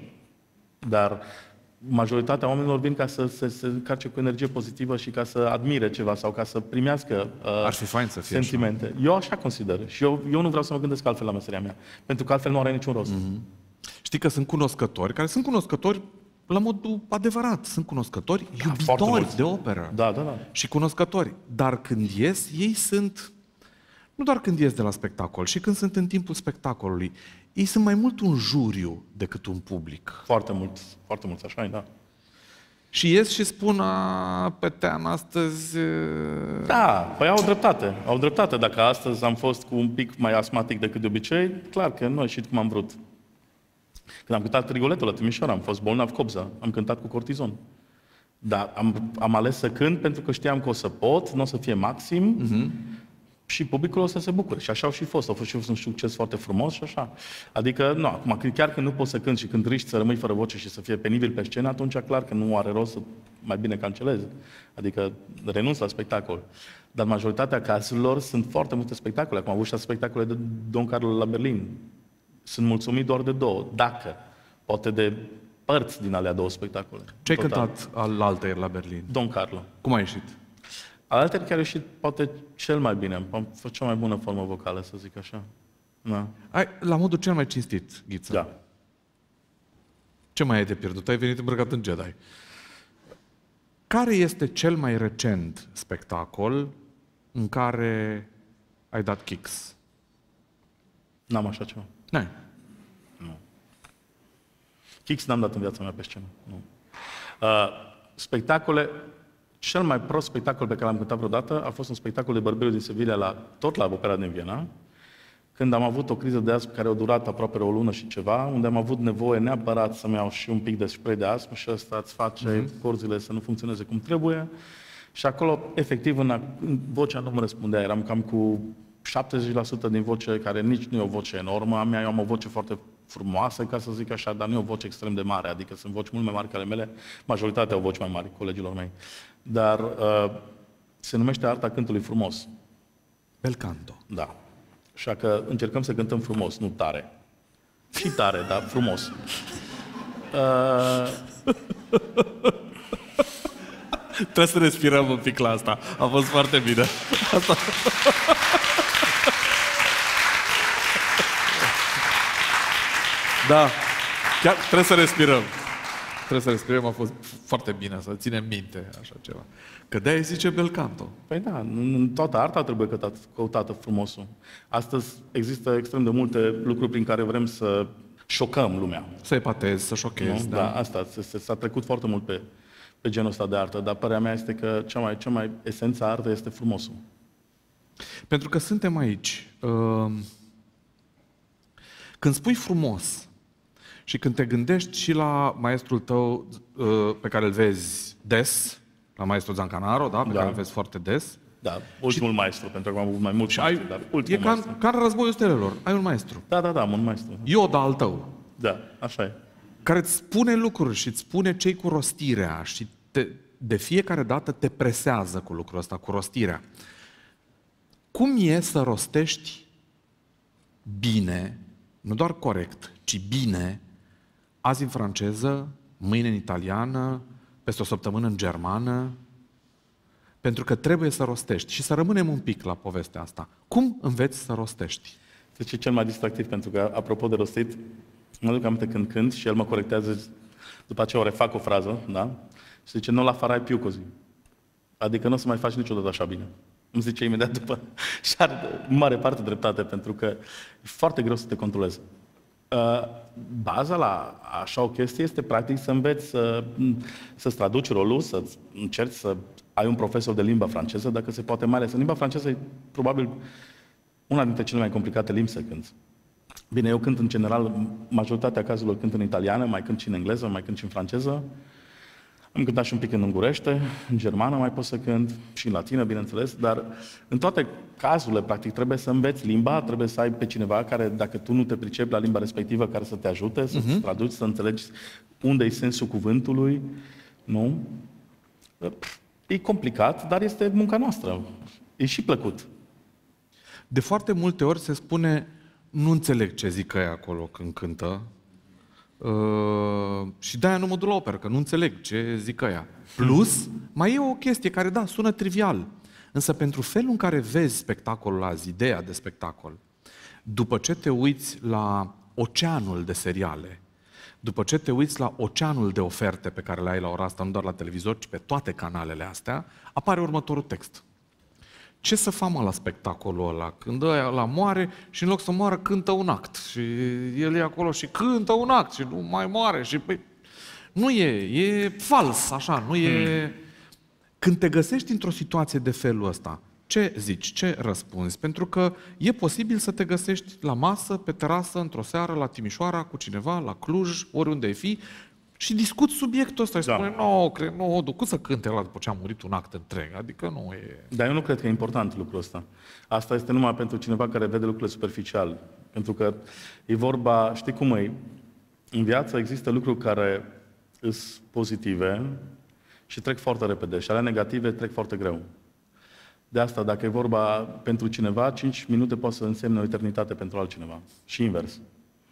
Dar majoritatea oamenilor vin ca să se încarce cu energie pozitivă și ca să admire ceva sau ca să primească uh, Ar fi fain să fie sentimente. așa. Eu așa consider. Și eu, eu nu vreau să mă gândesc altfel la meseria mea. Pentru că altfel nu are niciun rost. Mm-hmm. Știi că sunt cunoscători, care sunt cunoscători la modul adevărat. Sunt cunoscători da, iubitori de operă. Da, da, da. Și cunoscători. Dar când ies, ei sunt... Nu doar când ies de la spectacol, și când sunt în timpul spectacolului. Ei sunt mai mult un juriu decât un public. Foarte mult, foarte mult, așa e, da. Și ies și spun, a, pe team, astăzi... Da, păi au dreptate, au dreptate. Dacă astăzi am fost cu un pic mai asmatic decât de obicei, clar că nu a ieșit cum am vrut. Când am cântat Rigoletto la Timișoara, am fost bolnav copza, am cântat cu cortizon. Dar am, am ales să cânt pentru că știam că o să pot, nu o să fie maxim, uh-huh. și publicul o să se bucure. Și așa au și fost. Au fost și un succes foarte frumos și așa. Adică, nu, acum, chiar când nu poți să cânti și când riști să rămâi fără voce și să fie penibil pe scenă, atunci clar că nu are rost să mai bine cancelezi. Adică renunți la spectacol. Dar majoritatea cazurilor sunt foarte multe spectacole. Acum am avut șase spectacole de Don Carlo la Berlin. Sunt mulțumit doar de două. Dacă, poate de părți din alea două spectacole. Ce ai cântat al altăieri la Berlin? Don Carlo. Cum a ieșit? Altăieri care a ieșit poate cel mai bine. Am făcut cea mai bună formă vocală, să zic așa. Da. Ai, la modul cel mai cinstit, Ghiță. Da. Ce mai ai de pierdut? Ai venit îmbrăcat în Jedi. Care este cel mai recent spectacol în care ai dat kicks? N-am așa ceva. Nu. Nu. Kicks n-am dat în viața mea pe scenă. Nu. Uh, spectacole... Cel mai prost spectacol pe care l-am cântat vreodată a fost un spectacol de Barbero din Sevilla, la, tot la Opera din Viena, când am avut o criză de astm care a durat aproape o lună și ceva, unde am avut nevoie neapărat să-mi iau și un pic de spray de astm și ăsta îți face mm-hmm. corzile să nu funcționeze cum trebuie. Și acolo, efectiv, în, în vocea nu mă răspundea. Eram cam cu șaptezeci la sută din voce, care nici nu e o voce enormă. A mea, eu am o voce foarte frumoasă, ca să zic așa, dar nu e o voce extrem de mare. Adică sunt voci mult mai mari ca ale mele. Majoritatea au voci mai mari, colegilor mei. Dar uh, se numește arta cântului frumos. Bel canto. Da. Așa că încercăm să cântăm frumos, nu tare. Și tare, dar frumos. Uh... Trebuie să respirăm un pic la asta. A fost foarte bine. Asta... Da. Chiar trebuie să respirăm. Trebuie să respirăm, a fost foarte bine, să ținem minte așa ceva. Că de-aia zice bel canto. Păi da, în toată arta trebuie căutat, căutată frumosul. Astăzi există extrem de multe lucruri prin care vrem să șocăm lumea. Să epatezi, să șochezi. Da, da, asta, s-a trecut foarte mult pe, pe genul ăsta de artă, dar părerea mea este că cea mai, cea mai esența artă este frumosul. Pentru că suntem aici. Uh, când spui frumos, și când te gândești și la maestrul tău uh, pe care îl vezi des, la maestru Zancanaro, da? Pe da. care îl vezi foarte des. Da, ultimul și... maestru, pentru că am avut mai mulți și maestri, ai, dar ultimul e ca, maestru. ca în Războiul Stelelor. Ai un maestru. Da, da, da, am un maestru. Ioda al tău. Da, așa e. Care îți spune lucruri și îți spune ce-i cu rostirea și te, de fiecare dată te presează cu lucrul ăsta, cu rostirea. Cum e să rostești bine, nu doar corect, ci bine, azi în franceză, mâine în italiană, peste o săptămână în germană, pentru că trebuie să rostești. Și să rămânem un pic la povestea asta. Cum înveți să rostești? Deci e cel mai distractiv, pentru că, apropo de rostit, mă duc aminte când cânt și el mă corectează, după aceea o refac o frază, da? Și zice, nu la farai più così. Adică nu o să mai faci niciodată așa bine. Îmi zice imediat după. Și are în mare parte dreptate, pentru că e foarte greu să te controlezi. Uh, baza la așa o chestie este, practic, să înveți să, să-ți traduci rolul, să încerci să ai un profesor de limba franceză, dacă se poate, mai ales. În limba franceză e probabil una dintre cele mai complicate limbi să cânți. Bine, eu cânt în general, majoritatea cazurilor cânt în italiană, mai cânt și în engleză, mai cânt și în franceză. Am cântat și un pic în ungurește, în germană mai pot să cânt, și în latină, bineînțeles, dar în toate cazurile, practic, trebuie să înveți limba, trebuie să ai pe cineva care, dacă tu nu te pricepi la limba respectivă, care să te ajute, să-ți uh-huh. traduci, să înțelegi unde e sensul cuvântului, nu? E complicat, dar este munca noastră. E și plăcut. De foarte multe ori se spune, nu înțeleg ce zic ăia acolo când cântă, uh, și de-aia nu mă duc la operă, că nu înțeleg ce zic ăia. Plus, mai e o chestie care, da, sună trivial, însă pentru felul în care vezi spectacolul azi, ideea de spectacol, după ce te uiți la oceanul de seriale, după ce te uiți la oceanul de oferte pe care le ai la ora asta, nu doar la televizor, ci pe toate canalele astea, apare următorul text. Ce să fac, mă, la spectacolul ăla? Când ăia la moare și în loc să moară cântă un act. Și el e acolo și cântă un act și nu mai moare. Și păi, nu e, e fals, așa, nu e... Hmm. Când te găsești într-o situație de felul ăsta, ce zici, ce răspunzi? Pentru că e posibil să te găsești la masă, pe terasă, într-o seară, la Timișoara, cu cineva, la Cluj, oriunde ai fi, și discuți subiectul ăsta și da. spune, nu, cred, nu, cum să cânte ăla după ce a murit un act întreg? Adică nu e... Dar eu nu cred că e important lucrul ăsta. Asta este numai pentru cineva care vede lucrurile superficial. Pentru că e vorba, știi cum e, în viață există lucruri care sunt pozitive și trec foarte repede și ale negative trec foarte greu. De asta, dacă e vorba pentru cineva, cinci minute poate să însemne o eternitate pentru altcineva. Și invers.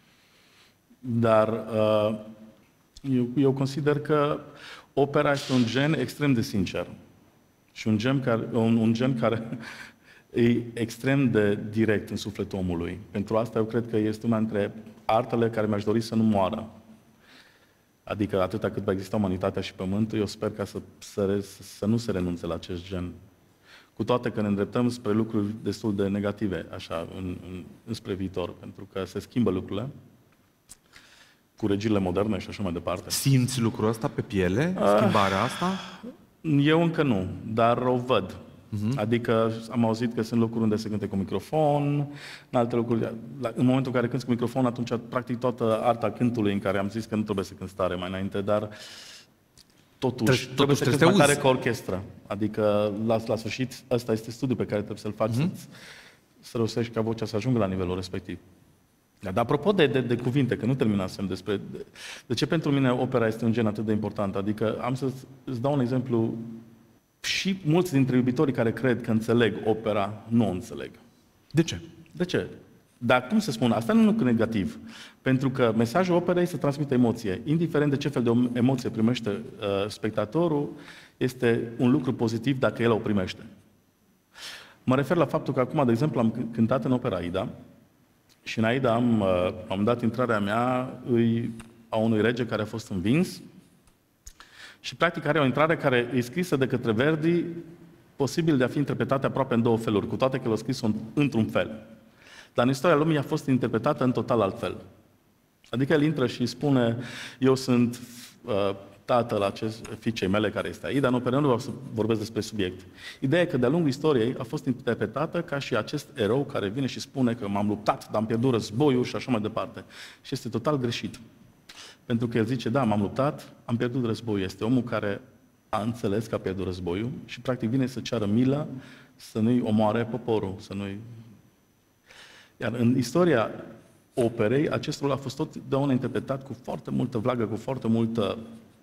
Dar... Uh, Eu, eu consider că opera este un gen extrem de sincer. Și un gen care, un, un gen care e extrem de direct în sufletul omului. Pentru asta eu cred că este una dintre artele care mi-aș dori să nu moară. Adică atâta cât va exista umanitatea și pământul, eu sper ca să, să, să nu se renunțe la acest gen. Cu toate că ne îndreptăm spre lucruri destul de negative, așa, în, în, înspre viitor, pentru că se schimbă lucrurile. Cu regiile moderne și așa mai departe. Simți lucrul ăsta pe piele? Schimbarea asta? Eu încă nu, dar o văd. Uh-huh. Adică am auzit că sunt locuri unde se cânte cu microfon, în alte locuri, în momentul în care cânti cu microfon, atunci practic toată arta cântului, în care am zis că nu trebuie să cânti tare mai înainte, dar totuși Tre- trebuie totuși să cânti mai tare ca orchestră. Adică la, la sfârșit, ăsta este studiul pe care trebuie să-l faci, uh-huh. să, să reușești ca vocea să ajungă la nivelul respectiv. Dar apropo de, de, de cuvinte, că nu terminasem despre... De, de ce pentru mine opera este un gen atât de important? Adică am să-ți dau un exemplu. Și mulți dintre iubitorii care cred că înțeleg opera, nu o înțeleg. De ce? De ce? Dar cum să spun? Asta nu e un lucru negativ. Pentru că mesajul operei se transmite emoție. Indiferent de ce fel de emoție primește uh, spectatorul, este un lucru pozitiv dacă el o primește. Mă refer la faptul că acum, de exemplu, am cântat în opera Aida, și în Aida am, am dat intrarea mea îi, a unui rege care a fost învins și practic are o intrare care e scrisă de către Verdi, posibil de a fi interpretată aproape în două feluri, cu toate că l-a scris într-un fel. Dar în istoria lumii a fost interpretată în total altfel. Adică el intră și spune, eu sunt uh, tatăl acest fiicei mele care este Aida, în operă nu vreau să vorbesc despre subiect. Ideea e că de-a lungul istoriei a fost interpretată ca și acest erou care vine și spune că m-am luptat, dar am pierdut războiul și așa mai departe. Și este total greșit. Pentru că el zice, da, m-am luptat, am pierdut războiul. Este omul care a înțeles că a pierdut războiul și practic vine să ceară milă, să nu-i omoare poporul, să nu-i... Iar în istoria operei, acest rol a fost totdeauna interpretat cu foarte multă vlagă, cu foarte multă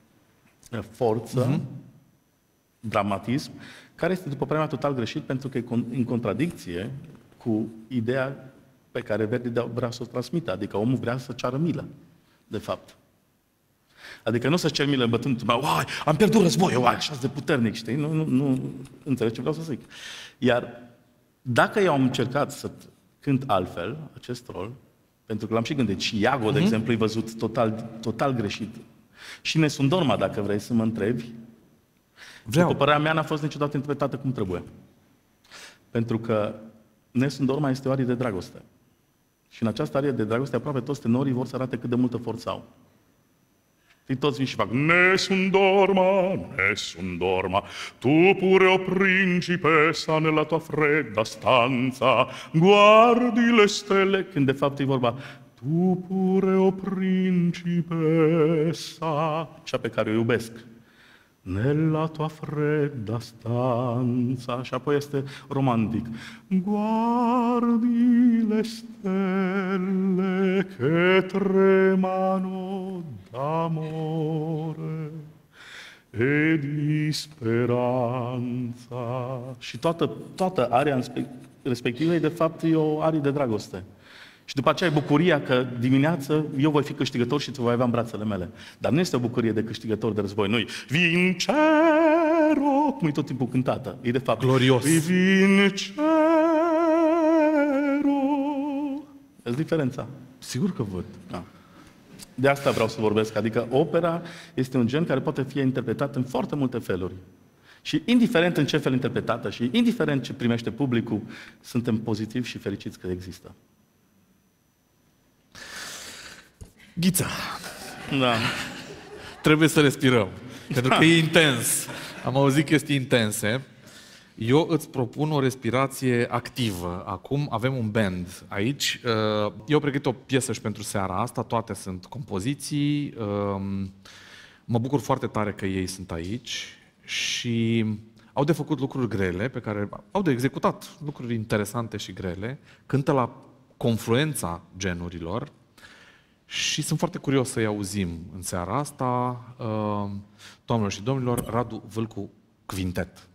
forță, uh-huh. dramatism, care este, după părerea mea, total greșit, pentru că e în contradicție cu ideea pe care Verdi vrea să o transmită, adică omul vrea să ceară milă, de fapt. Adică nu să-ți cer milă bătând, uai, am pierdut războiul, uai, așa de puternic, știi? Nu, nu, nu înțeleg ce vreau să zic. Iar dacă eu am încercat să cânt altfel acest rol, pentru că l-am și gândit, și Iago, uh-huh. de exemplu, e văzut total, total greșit. Și Nessun Dorma, dacă vrei să mă întrebi, Vreau. după părerea mea, n-a fost niciodată interpretată cum trebuie. Pentru că Nessun Dorma este o arie de dragoste. Și în această arie de dragoste, aproape toți tenorii vor să arate cât de multă forță au. Și toți vin și fac Nessun Dorma, Nessun Dorma, tu pure o principessa nella tua fredda stanza, guardi le stelle, când de fapt e vorba tu pure o principessa, cea pe care o iubesc, nella tua fredda stanza, și apoi este romantic. Guardi le stelle che tremano d'amore e di speranza. Și toată, toată aria respectivă e de fapt e o arie de dragoste. Și după aceea e bucuria că dimineață eu voi fi câștigător și te voi avea în brațele mele. Dar nu este o bucurie de câștigător de război. Nu-i vincero, cum e tot timpul cântată. E de fapt glorios. Vincero. Vezi diferența? Sigur că văd. Da. De asta vreau să vorbesc. Adică opera este un gen care poate fi interpretat în foarte multe feluri. Și indiferent în ce fel interpretată și indiferent ce primește publicul, suntem pozitivi și fericiți că există. Ghița. Da. Trebuie să respirăm. Pentru că e intens. Am auzit chestii intense. Eu îți propun o respirație activă. Acum avem un band aici. Eu pregătit o piesă și pentru seara asta. Toate sunt compoziții. Mă bucur foarte tare că ei sunt aici. Și au de făcut lucruri grele, pe care au de executat lucruri interesante și grele. Cântă la confluența genurilor. Și sunt foarte curios să-i auzim în seara asta. Doamnelor și domnilor, Radu Vâlcu Quintet.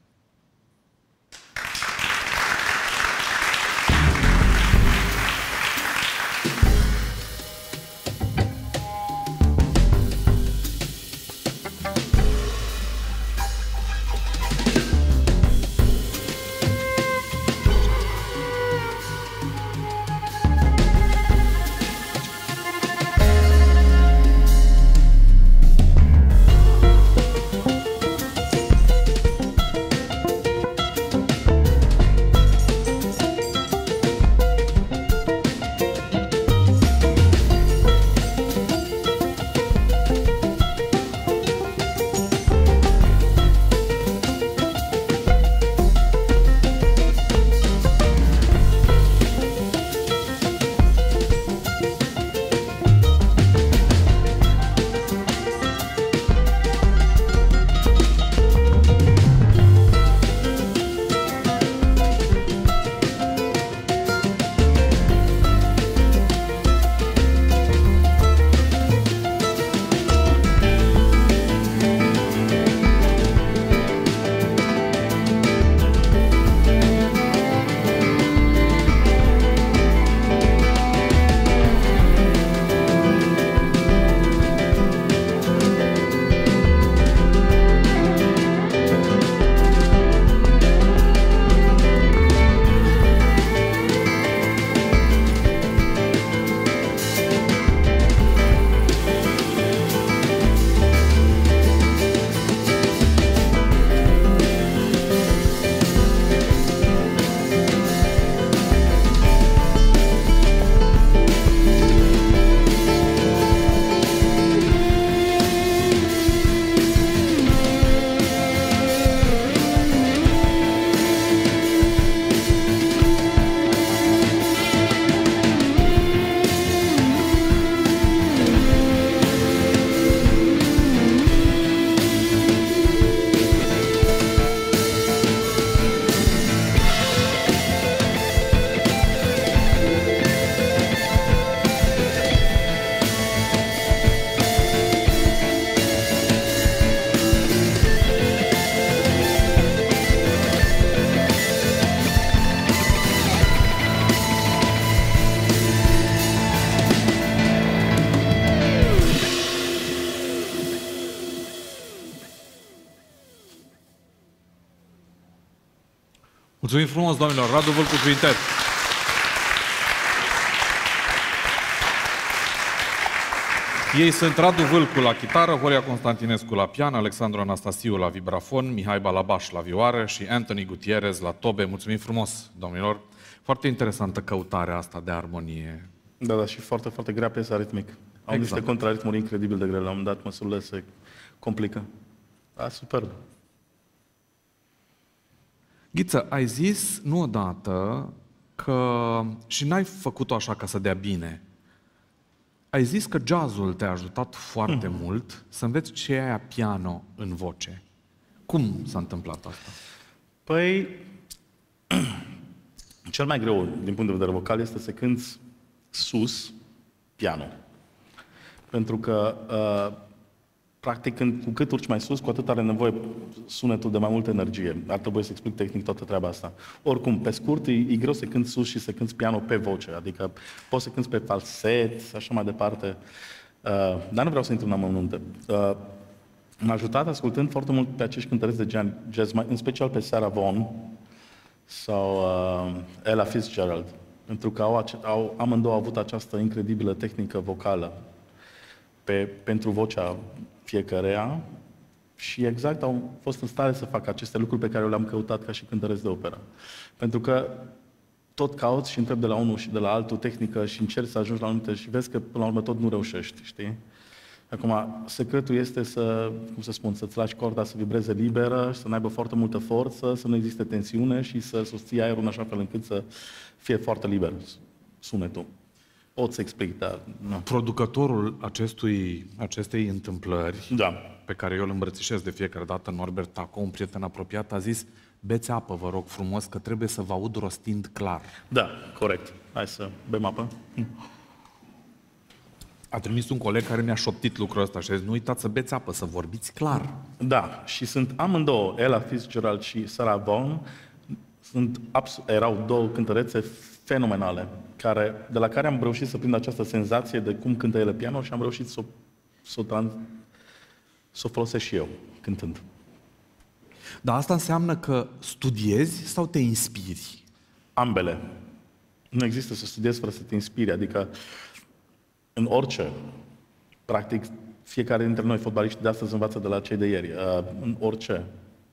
Mulțumim frumos, doamnelor! Radu Vâlcu Quintet! Ei sunt Radu Vâlcu la chitară, Horia Constantinescu la pian, Alexandru Anastasiu la vibrafon, Mihai Balabaș la vioară și Anthony Gutierrez la tobe. Mulțumim frumos, domnilor! Foarte interesantă căutarea asta de armonie. Da, da, și foarte, foarte grea piesă ritmic. Au exact. Niște contraritmuri incredibil de grele. La un moment dat măsurile se complică. Da, superb. Ghiță, ai zis nu odată că și n-ai făcut-o așa ca să dea bine. Ai zis că jazzul te-a ajutat foarte hmm. mult să înveți ce e aia piano în voce. Cum s-a întâmplat asta? Păi, cel mai greu din punct de vedere vocal este să cânți sus piano. Pentru că, uh, practic, când, cu cât urci mai sus, cu atât are nevoie sunetul de mai multă energie. Ar trebui să explic tehnic toată treaba asta. Oricum, pe scurt, e, e greu să cânti sus și să cânti piano pe voce. Adică poți să cânti pe falset, așa mai departe. Uh, dar nu vreau să intru în amănunte. Uh, m-a ajutat ascultând foarte mult pe acești cântăreți de jazz, în special pe Sarah Vaughan sau uh, Ella Fitzgerald. Pentru că au, au, amândouă au avut această incredibilă tehnică vocală pe, pentru vocea fiecăreia și exact au fost în stare să facă aceste lucruri pe care eu le-am căutat ca și cântăreț de operă. Pentru că tot cauți și întrebi de la unul și de la altul tehnică și încerci să ajungi la anumite și vezi că până la urmă tot nu reușești, știi? Acum, secretul este să, cum să spun, să-ți lași corda să vibreze liberă, să n-aibă foarte multă forță, să nu existe tensiune și să susții aerul în așa fel încât să fie foarte liber sunetul. Pot să explic, dar nu. Producătorul acestui, acestei întâmplări, da. pe care eu îl îmbrățișez de fiecare dată, Norbert Taco, un prieten apropiat, a zis: beți apă, vă rog frumos, că trebuie să vă aud rostind clar. Da, corect. Hai să bem apă. A trimis un coleg care mi-a șoptit lucrul ăsta și a zis: nu uitați să beți apă, să vorbiți clar. Da, și sunt amândouă, Ella Fitzgerald și Sarah Vaughan, sunt erau două cântărețe fenomenale, care, de la care am reușit să prind această senzație de cum cântă ele piano și am reușit să o, să o, trans, să o folosesc și eu, cântând. Dar asta înseamnă că studiezi sau te inspiri? Ambele. Nu există să studiezi fără să te inspiri, adică în orice, practic, fiecare dintre noi, fotbaliști de astăzi, învață de la cei de ieri. Uh, în orice.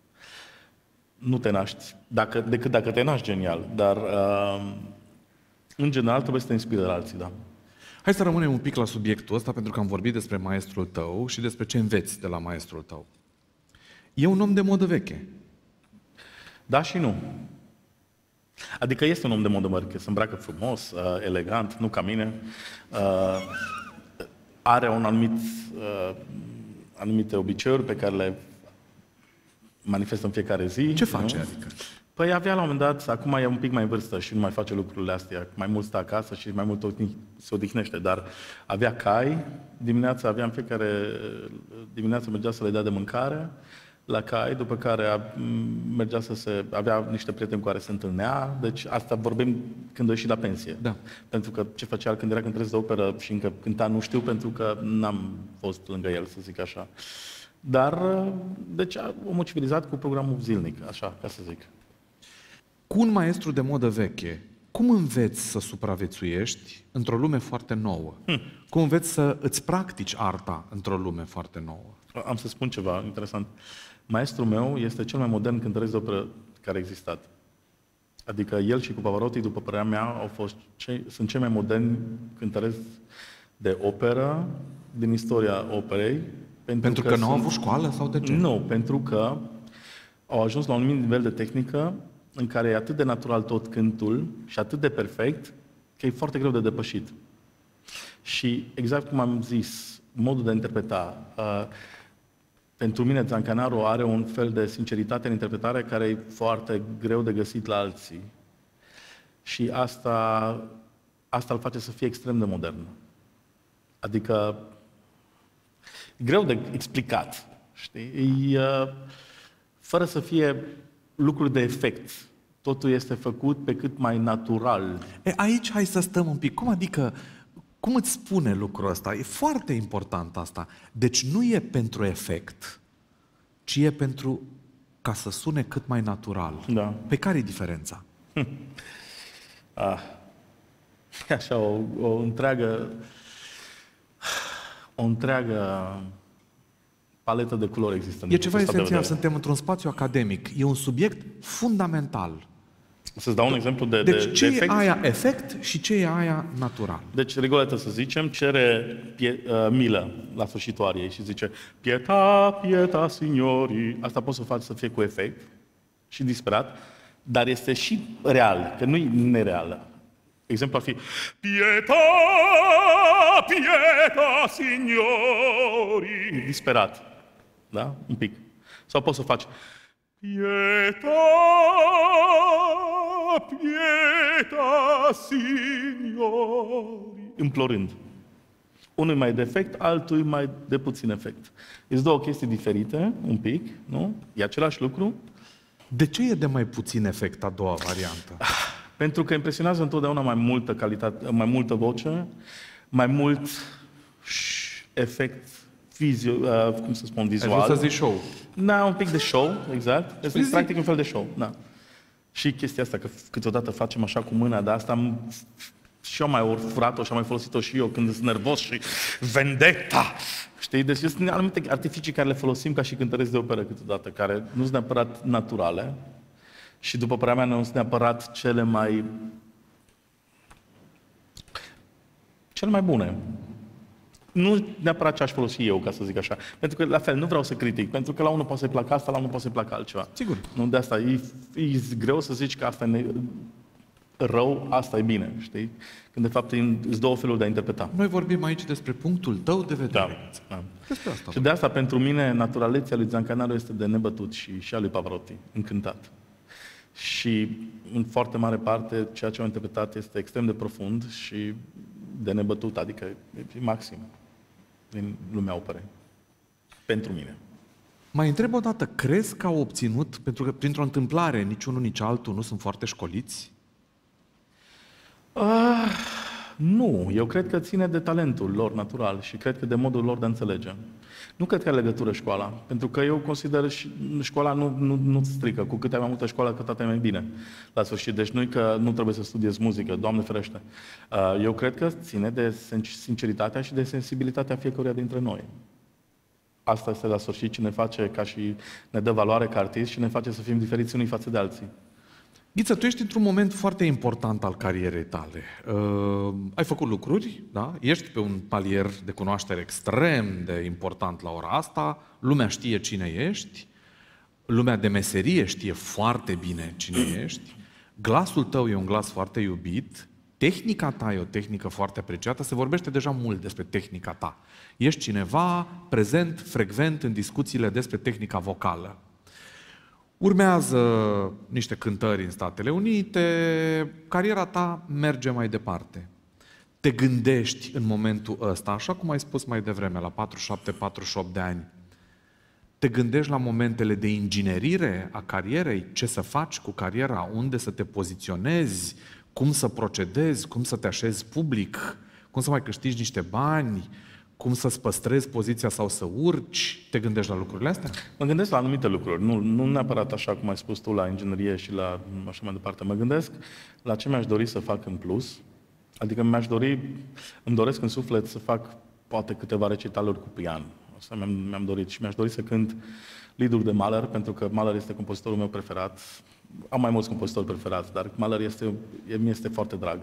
Nu te naști, dacă, decât dacă te naști genial, dar uh, în general trebuie să te inspiri de la alții, da. Hai să rămânem un pic la subiectul ăsta, pentru că am vorbit despre maestrul tău și despre ce înveți de la maestrul tău. E un om de modă veche. Da și nu. Adică este un om de modă veche, se îmbracă frumos, uh, elegant, nu ca mine. Uh, are un anumit, uh, anumite obiceiuri pe care le manifestă în fiecare zi. Ce face, nu? adică? Păi avea la un moment dat, acum e un pic mai în vârstă și nu mai face lucrurile astea, mai mult stă acasă și mai mult se odihnește, dar avea cai, dimineața avea în fiecare dimineață mergea să le dea de mâncare la cai, după care a, mergea să se, avea niște prieteni cu care se întâlnea, deci asta vorbim când a ieșit la pensie. Da. Pentru că ce făcea când era cântăreț de operă și încă cânta, nu știu, pentru că n-am fost lângă el, să zic așa. Dar, deci, omul civilizat cu programul zilnic, așa, ca să zic. Cu un maestru de modă veche, cum înveți să supraviețuiești într-o lume foarte nouă? Hmm. Cum înveți să îți practici arta într-o lume foarte nouă? Am să spun ceva interesant. Maestrul meu este cel mai modern cântăreț de operă care a existat. Adică el și cu Pavarotti, după părerea mea, au fost cei, sunt cei mai moderni cântăreți de operă din istoria operei. Pentru, pentru că, că nu au avut școală sau de ce? Nu, pentru că au ajuns la un anumit nivel de tehnică în care e atât de natural tot cântul și atât de perfect că e foarte greu de depășit. Și exact cum am zis, modul de a interpreta. Uh, pentru mine, Zancanaro are un fel de sinceritate în interpretare care e foarte greu de găsit la alții. Și asta, asta îl face să fie extrem de modern. Adică, greu de explicat, știi? E, uh, fără să fie lucruri de efect. Totul este făcut pe cât mai natural. E, aici hai să stăm un pic. Cum adică, cum îți spune lucrul ăsta? E foarte important asta. Deci nu e pentru efect, ci e pentru ca să sune cât mai natural. Da. Pe care e diferența? Ah. Așa, o, o întreagă o întreagă paletă de culori există. E ceva esențial, suntem într-un spațiu academic. E un subiect fundamental. Să-ți dau un exemplu de, deci de, ce de efect? e aia efect și ce e aia natural? Deci Rigolettă, să zicem, cere pie, uh, milă la sfârșitul ariei și zice pieta, pieta, signori. Asta poți să faci să fie cu efect și disperat, dar este și real, că nu e nereală. Exemplu ar fi pieta, pieta, signori. Disperat. Da? Un pic. Sau poți să faci pieta, pieta, signori. Implorând. Unul mai de efect, altul mai de puțin efect. Sunt două chestii diferite, un pic, nu? E același lucru. De ce e de mai puțin efect a doua variantă? Pentru că impresionează întotdeauna mai multă calitate, mai multă voce, mai mult efect fizio, uh, cum să spun, vizual. Ai vrut să zici show. Da, un pic de show, exact. Este Păi practic un fel de show, da. Și chestia asta, că câteodată facem așa cu mâna, dar asta am, și eu mai furat-o și am mai folosit-o și eu când sunt nervos și vendetta. Știi? Deci sunt anumite artificii care le folosim ca și cântăreți de operă câteodată, care nu sunt neapărat naturale și, după părerea mea, nu sunt neapărat cele mai cele mai bune. Nu neapărat ce aș folosi eu, ca să zic așa. Pentru că, la fel, nu vreau să critic. Pentru că la unul poate să-i placă asta, la unul poate să-i placă altceva. Sigur. Nu, de asta. E, e greu să zici că asta e rău, asta e bine, știi? Când, de fapt, sunt două feluri de a interpreta. Noi vorbim aici despre punctul tău de vedere. Da. Da. Despre asta. Și de asta, pentru mine, naturalețea lui Zancanaro este de nebătut și, și a lui Pavarotti, încântat. Și, în foarte mare parte, ceea ce au interpretat este extrem de profund și de nebătut, adică e maxim din lumea operei. Pentru mine. Mai întreb o dată, crezi că au obținut, pentru că printr-o întâmplare, nici unul, nici altul nu sunt foarte școliți? Ah, nu, eu cred că ține de talentul lor natural și cred că de modul lor de a înțelege. Nu cred că are legătură școala, pentru că eu consider că școala nu, nu, nu strică. Cu cât ai mai multă școală, cât atât mai bine la sfârșit. Deci nu că nu trebuie să studiezi muzică, Doamne ferește. Eu cred că ține de sinceritatea și de sensibilitatea fiecăruia dintre noi. Asta este la sfârșit ce ne face ca și ne dă valoare ca artist și ne face să fim diferiți unii față de alții. Ghiță, tu ești într-un moment foarte important al carierei tale. Uh, ai făcut lucruri, da? Ești pe un palier de cunoaștere extrem de important la ora asta, lumea știe cine ești, lumea de meserie știe foarte bine cine ești, glasul tău e un glas foarte iubit, tehnica ta e o tehnică foarte apreciată, se vorbește deja mult despre tehnica ta. Ești cineva prezent, frecvent în discuțiile despre tehnica vocală. Urmează niște cântări în Statele Unite, cariera ta merge mai departe. Te gândești în momentul ăsta, așa cum ai spus mai devreme, la patruzeci și șapte patruzeci și opt de ani, te gândești la momentele de inginerire a carierei, ce să faci cu cariera, unde să te poziționezi, cum să procedezi, cum să te așezi public, cum să mai câștigi niște bani, cum să-ți păstrezi poziția sau să urci? Te gândești la lucrurile astea? Mă gândesc la anumite lucruri, nu, nu neapărat așa cum ai spus tu la inginerie și la așa mai departe. Mă gândesc la ce mi-aș dori să fac în plus. Adică mi-aș dori, îmi doresc în suflet să fac poate câteva recitaluri cu pian. Asta mi-am, mi-am dorit și mi-aș dori să cânt lieduri de Mahler, pentru că Mahler este compozitorul meu preferat. Am mai mulți compozitori preferați, dar Mahler este, mi este foarte drag.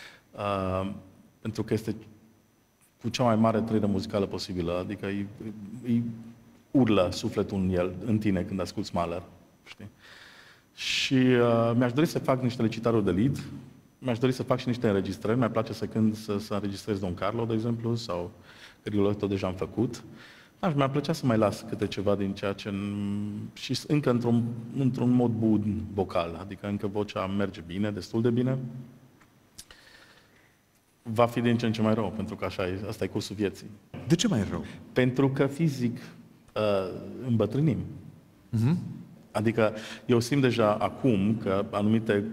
Uh, pentru că este cu cea mai mare trăire muzicală posibilă, adică îi, îi urlă sufletul în el, în tine, când asculți Mahler, știi? Și uh, mi-aș dori să fac niște recitaluri de lead, mi-aș dori să fac și niște înregistrări, mi-ar place să cânt, să, să înregistrez Don Carlo, de exemplu, sau Rigoletto deja am făcut. Aș mi-ar plăcea să mai las câte ceva din ceea ce... și încă într-un, într-un mod bun vocal, adică încă vocea merge bine, destul de bine. Va fi din ce în ce mai rău, pentru că așa e, asta e cursul vieții. De ce mai rău? Pentru că fizic uh, îmbătrânim. Uh-huh. Adică eu simt deja acum că anumite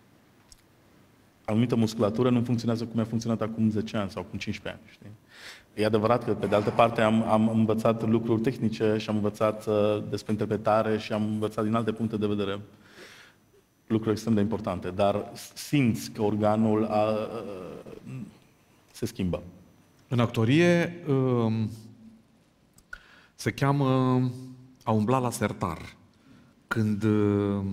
anumită musculatură nu funcționează cum a funcționat acum zece ani sau acum cincisprezece ani, știi? E adevărat că, pe de altă parte, am, am învățat lucruri tehnice și am învățat uh, despre interpretare și am învățat din alte puncte de vedere lucruri extrem de importante, dar simți că organul a, a, se schimbă. În actorie um, se cheamă a umbla la sertar. Când um,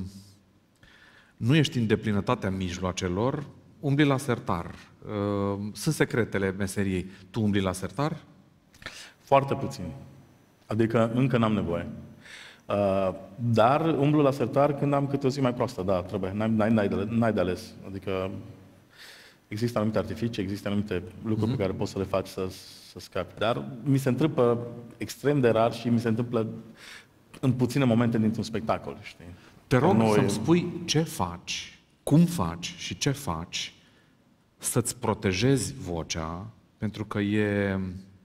nu ești în deplinătatea mijloacelor, umbli la sertar. Um, sunt secretele meseriei. Tu umbli la sertar? Foarte puțin. Adică încă n-am nevoie. Uh, dar umblu la sertar când am câte o zi mai proastă, da, trebuie, n-ai, n-ai, n-ai, de, n-ai de ales. Adică există anumite artificii, există anumite lucruri mm-hmm. pe care poți să le faci să, să scapi. Dar mi se întâmplă extrem de rar și mi se întâmplă în puține momente dintr-un spectacol, știi? Te rog noi... să-mi spui ce faci, cum faci și ce faci să-ți protejezi vocea, pentru că e...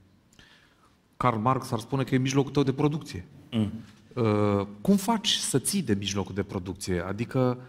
Karl Marx ar spune că e mijlocul tău de producție. Mm. Uh, cum faci să ții de mijlocul de producție? Adică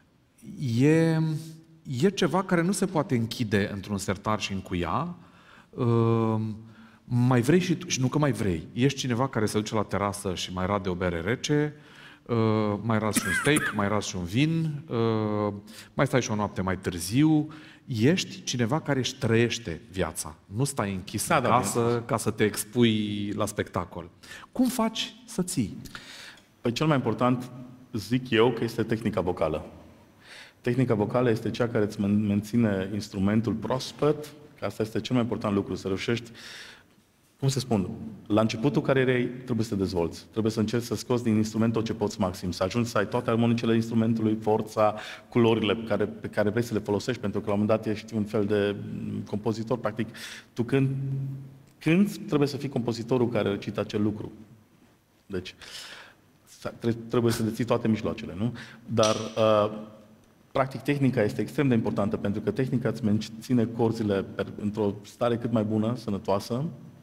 e, e ceva care nu se poate închide într-un sertar și încuia. Uh, mai vrei și tu, și nu că mai vrei. Ești cineva care se duce la terasă și mai rade o bere rece, uh, mai razi și un steak, mai razi și un vin, uh, mai stai și o noapte mai târziu. Ești cineva care își trăiește viața. Nu stai închis da, în casă da, ca să te expui la spectacol. Cum faci să ții? Păi cel mai important, zic eu, că este tehnica vocală. Tehnica vocală este cea care îți menține instrumentul proaspăt, că asta este cel mai important lucru, să reușești, cum să spun, la începutul carierei trebuie să te dezvolți. Trebuie să încerci să scoți din instrument tot ce poți maxim, să ajungi să ai toate armonicele instrumentului, forța, culorile pe care, pe care vrei să le folosești, pentru că la un moment dat ești un fel de compozitor, practic. Tu când, când trebuie să fii compozitorul care recită acel lucru. Deci, trebuie să deții toate mijloacele, nu? Dar, uh, practic, tehnica este extrem de importantă, pentru că tehnica îți menține corzile într-o stare cât mai bună, sănătoasă,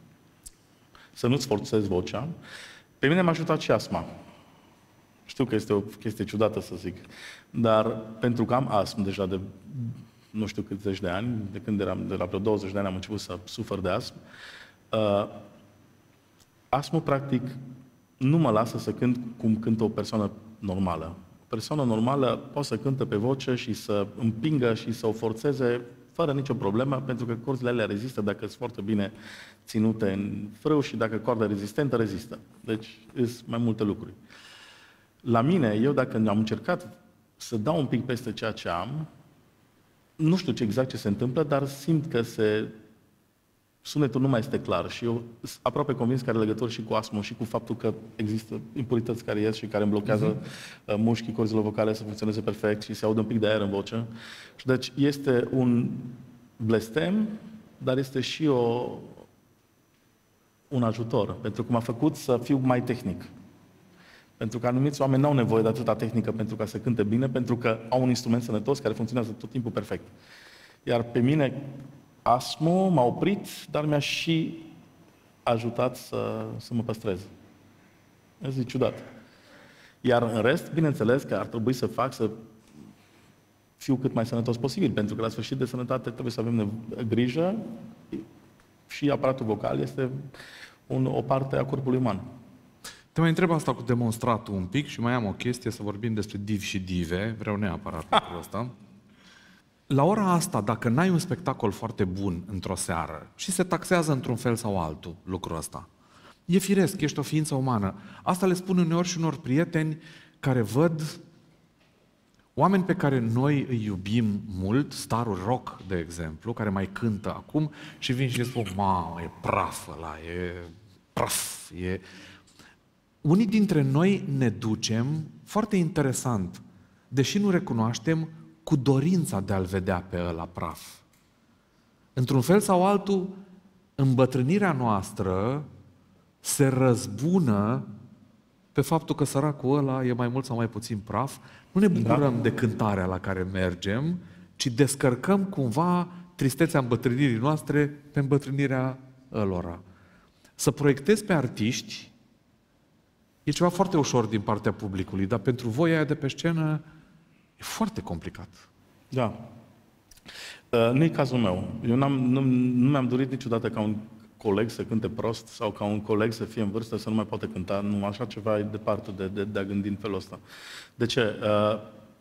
să nu-ți forțezi vocea. Pe mine m-a ajutat și astma. Știu că este o chestie ciudată să zic, dar pentru că am astm deja de nu știu câți zeci de ani, de când eram, de la vreo douăzeci de ani am început să sufăr de astm, uh, astmul, practic, nu mă lasă să cânt cum cântă o persoană normală. O persoană normală poate să cântă pe voce și să împingă și să o forțeze fără nicio problemă, pentru că corzile alea rezistă dacă sunt foarte bine ținute în frâu și dacă corda rezistentă, rezistă. Deci, sunt mai multe lucruri. La mine, eu dacă am încercat să dau un pic peste ceea ce am, nu știu ce exact ce se întâmplă, dar simt că se... sunetul nu mai este clar și eu sunt aproape convins că are legătură și cu astmul și cu faptul că există impurități care ies și care îmi blochează uh-huh. mușchii corzilor vocale să funcționeze perfect și se audă un pic de aer în voce. Și deci este un blestem, dar este și o, un ajutor, pentru că m-a făcut să fiu mai tehnic. Pentru că anumiți oameni n-au nevoie de atâta tehnică pentru ca să cânte bine, pentru că au un instrument sănătos care funcționează tot timpul perfect. Iar pe mine astmul m-a oprit, dar mi-a și ajutat să, să mă păstrez. E ciudat. Iar în rest, bineînțeles că ar trebui să fac să fiu cât mai sănătos posibil, pentru că la sfârșit de sănătate trebuie să avem grijă și aparatul vocal este un, o parte a corpului uman. Te mai întreb asta cu demonstratul un pic și mai am o chestie să vorbim despre divi și dive. Vreau neapărat lucrul ăsta. La ora asta, dacă n-ai un spectacol foarte bun într-o seară și se taxează într-un fel sau altul lucrul ăsta, e firesc, ești o ființă umană. Asta le spun uneori și unor prieteni care văd oameni pe care noi îi iubim mult, starul rock, de exemplu, care mai cântă acum și vin și spun, mamă, e praf ăla, e praf, e... Unii dintre noi ne ducem, foarte interesant, deși nu recunoaștem, cu dorința de a-l vedea pe ăla praf. Într-un fel sau altul, îmbătrânirea noastră se răzbună pe faptul că săracul ăla e mai mult sau mai puțin praf. Nu ne bucurăm da. de cântarea la care mergem, ci descărcăm cumva tristețea îmbătrânirii noastre pe îmbătrânirea ălora. Să proiectezi pe artiști e ceva foarte ușor din partea publicului, dar pentru voi aia de pe scenă e foarte complicat. Da. Uh, nu e cazul meu. Eu n-am, nu, nu mi-am dorit niciodată ca un coleg să cânte prost sau ca un coleg să fie în vârstă să nu mai poate cânta. Nu, așa ceva e departe de, de, de a gândi în felul ăsta. De ce? Uh,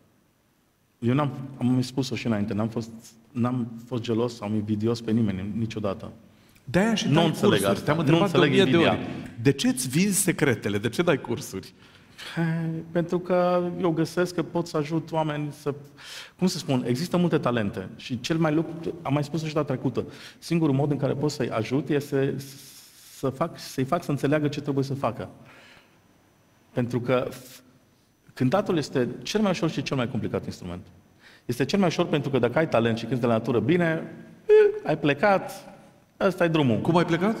eu n-am, am mai spus-o și înainte, n-am fost, n-am fost gelos sau invidios pe nimeni niciodată. De-aia și nu dai înțeleg cursuri. asta. Te-am Nu întrebat de o înțeleg mie de invidia. ori. De ce îți vinzi secretele? De ce dai cursuri? Pentru că eu găsesc că pot să ajut oameni să... Cum să spun? Există multe talente și cel mai lucru, am mai spus-o și data trecută, singurul mod în care pot să-i ajut este să fac, să-i fac să înțeleagă ce trebuie să facă. Pentru că cântatul este cel mai ușor și cel mai complicat instrument. Este cel mai ușor pentru că dacă ai talent și cânti de la natură bine, ai plecat, ăsta e drumul. Cum ai plecat?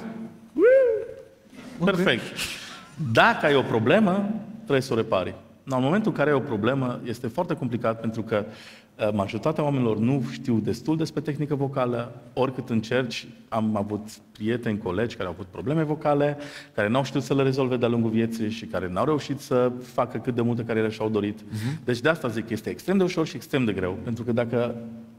Perfect. Dacă ai o problemă, trebuie să o repari. În momentul în care ai o problemă, este foarte complicat pentru că uh, majoritatea oamenilor nu știu destul despre tehnică vocală, oricât încerci, am avut prieteni, colegi care au avut probleme vocale, care n-au știut să le rezolve de-a lungul vieții și care n-au reușit să facă cât de multă carieră și-au dorit. Uh-huh. Deci de asta zic, este extrem de ușor și extrem de greu, pentru că dacă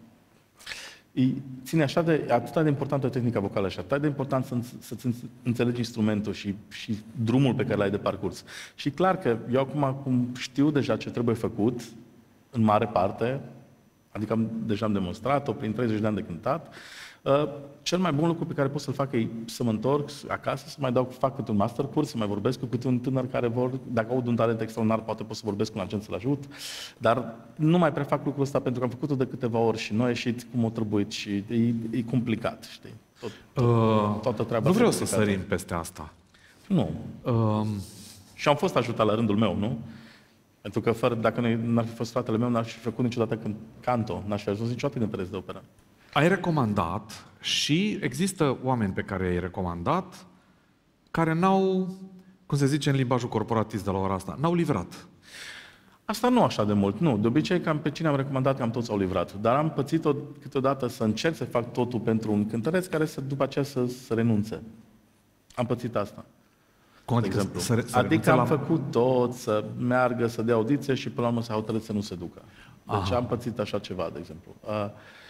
îi ține așa de, atât de importantă tehnica vocală și atât de important să, să-ți înțelegi instrumentul și, și drumul pe care l-ai de parcurs. Și clar că eu acum cum știu deja ce trebuie făcut, în mare parte, adică am, deja am demonstrat-o prin treizeci de ani de cântat, uh, cel mai bun lucru pe care pot să-l fac e să mă întorc acasă, să mai dau, fac câte un master curs, să mai vorbesc cu câte un tânăr care vor, dacă aud un talent extraordinar, poate pot să vorbesc cu un agent să-l ajut, dar nu mai prefac lucrul ăsta pentru că am făcut-o de câteva ori și nu a ieșit cum o trebuit și e, e complicat, știi? Tot, tot, uh, toată treaba. Nu vreau să sărim peste asta. Nu. Uh, și am fost ajutat la rândul meu, nu? Pentru că fără, dacă nu n-ar fi fost fratele meu, n-aș fi făcut niciodată când canto, n-aș fi ajuns niciodată cântăresc de operă. Ai recomandat și există oameni pe care i-ai recomandat care n-au, cum se zice în limbajul corporatist de la ora asta, n-au livrat. Asta nu așa de mult, nu. De obicei, cam pe cine am recomandat, cam toți au livrat. Dar am pățit-o câteodată să încerc să fac totul pentru un cântăreț care să, după aceea să, să renunțe. Am pățit asta. Cum de adică exemplu. Să, să adică am la... făcut tot, să meargă, să dea audiție și până la urmă s-a hotărât să nu se ducă. Deci Aha. am pățit așa ceva, de exemplu. Uh,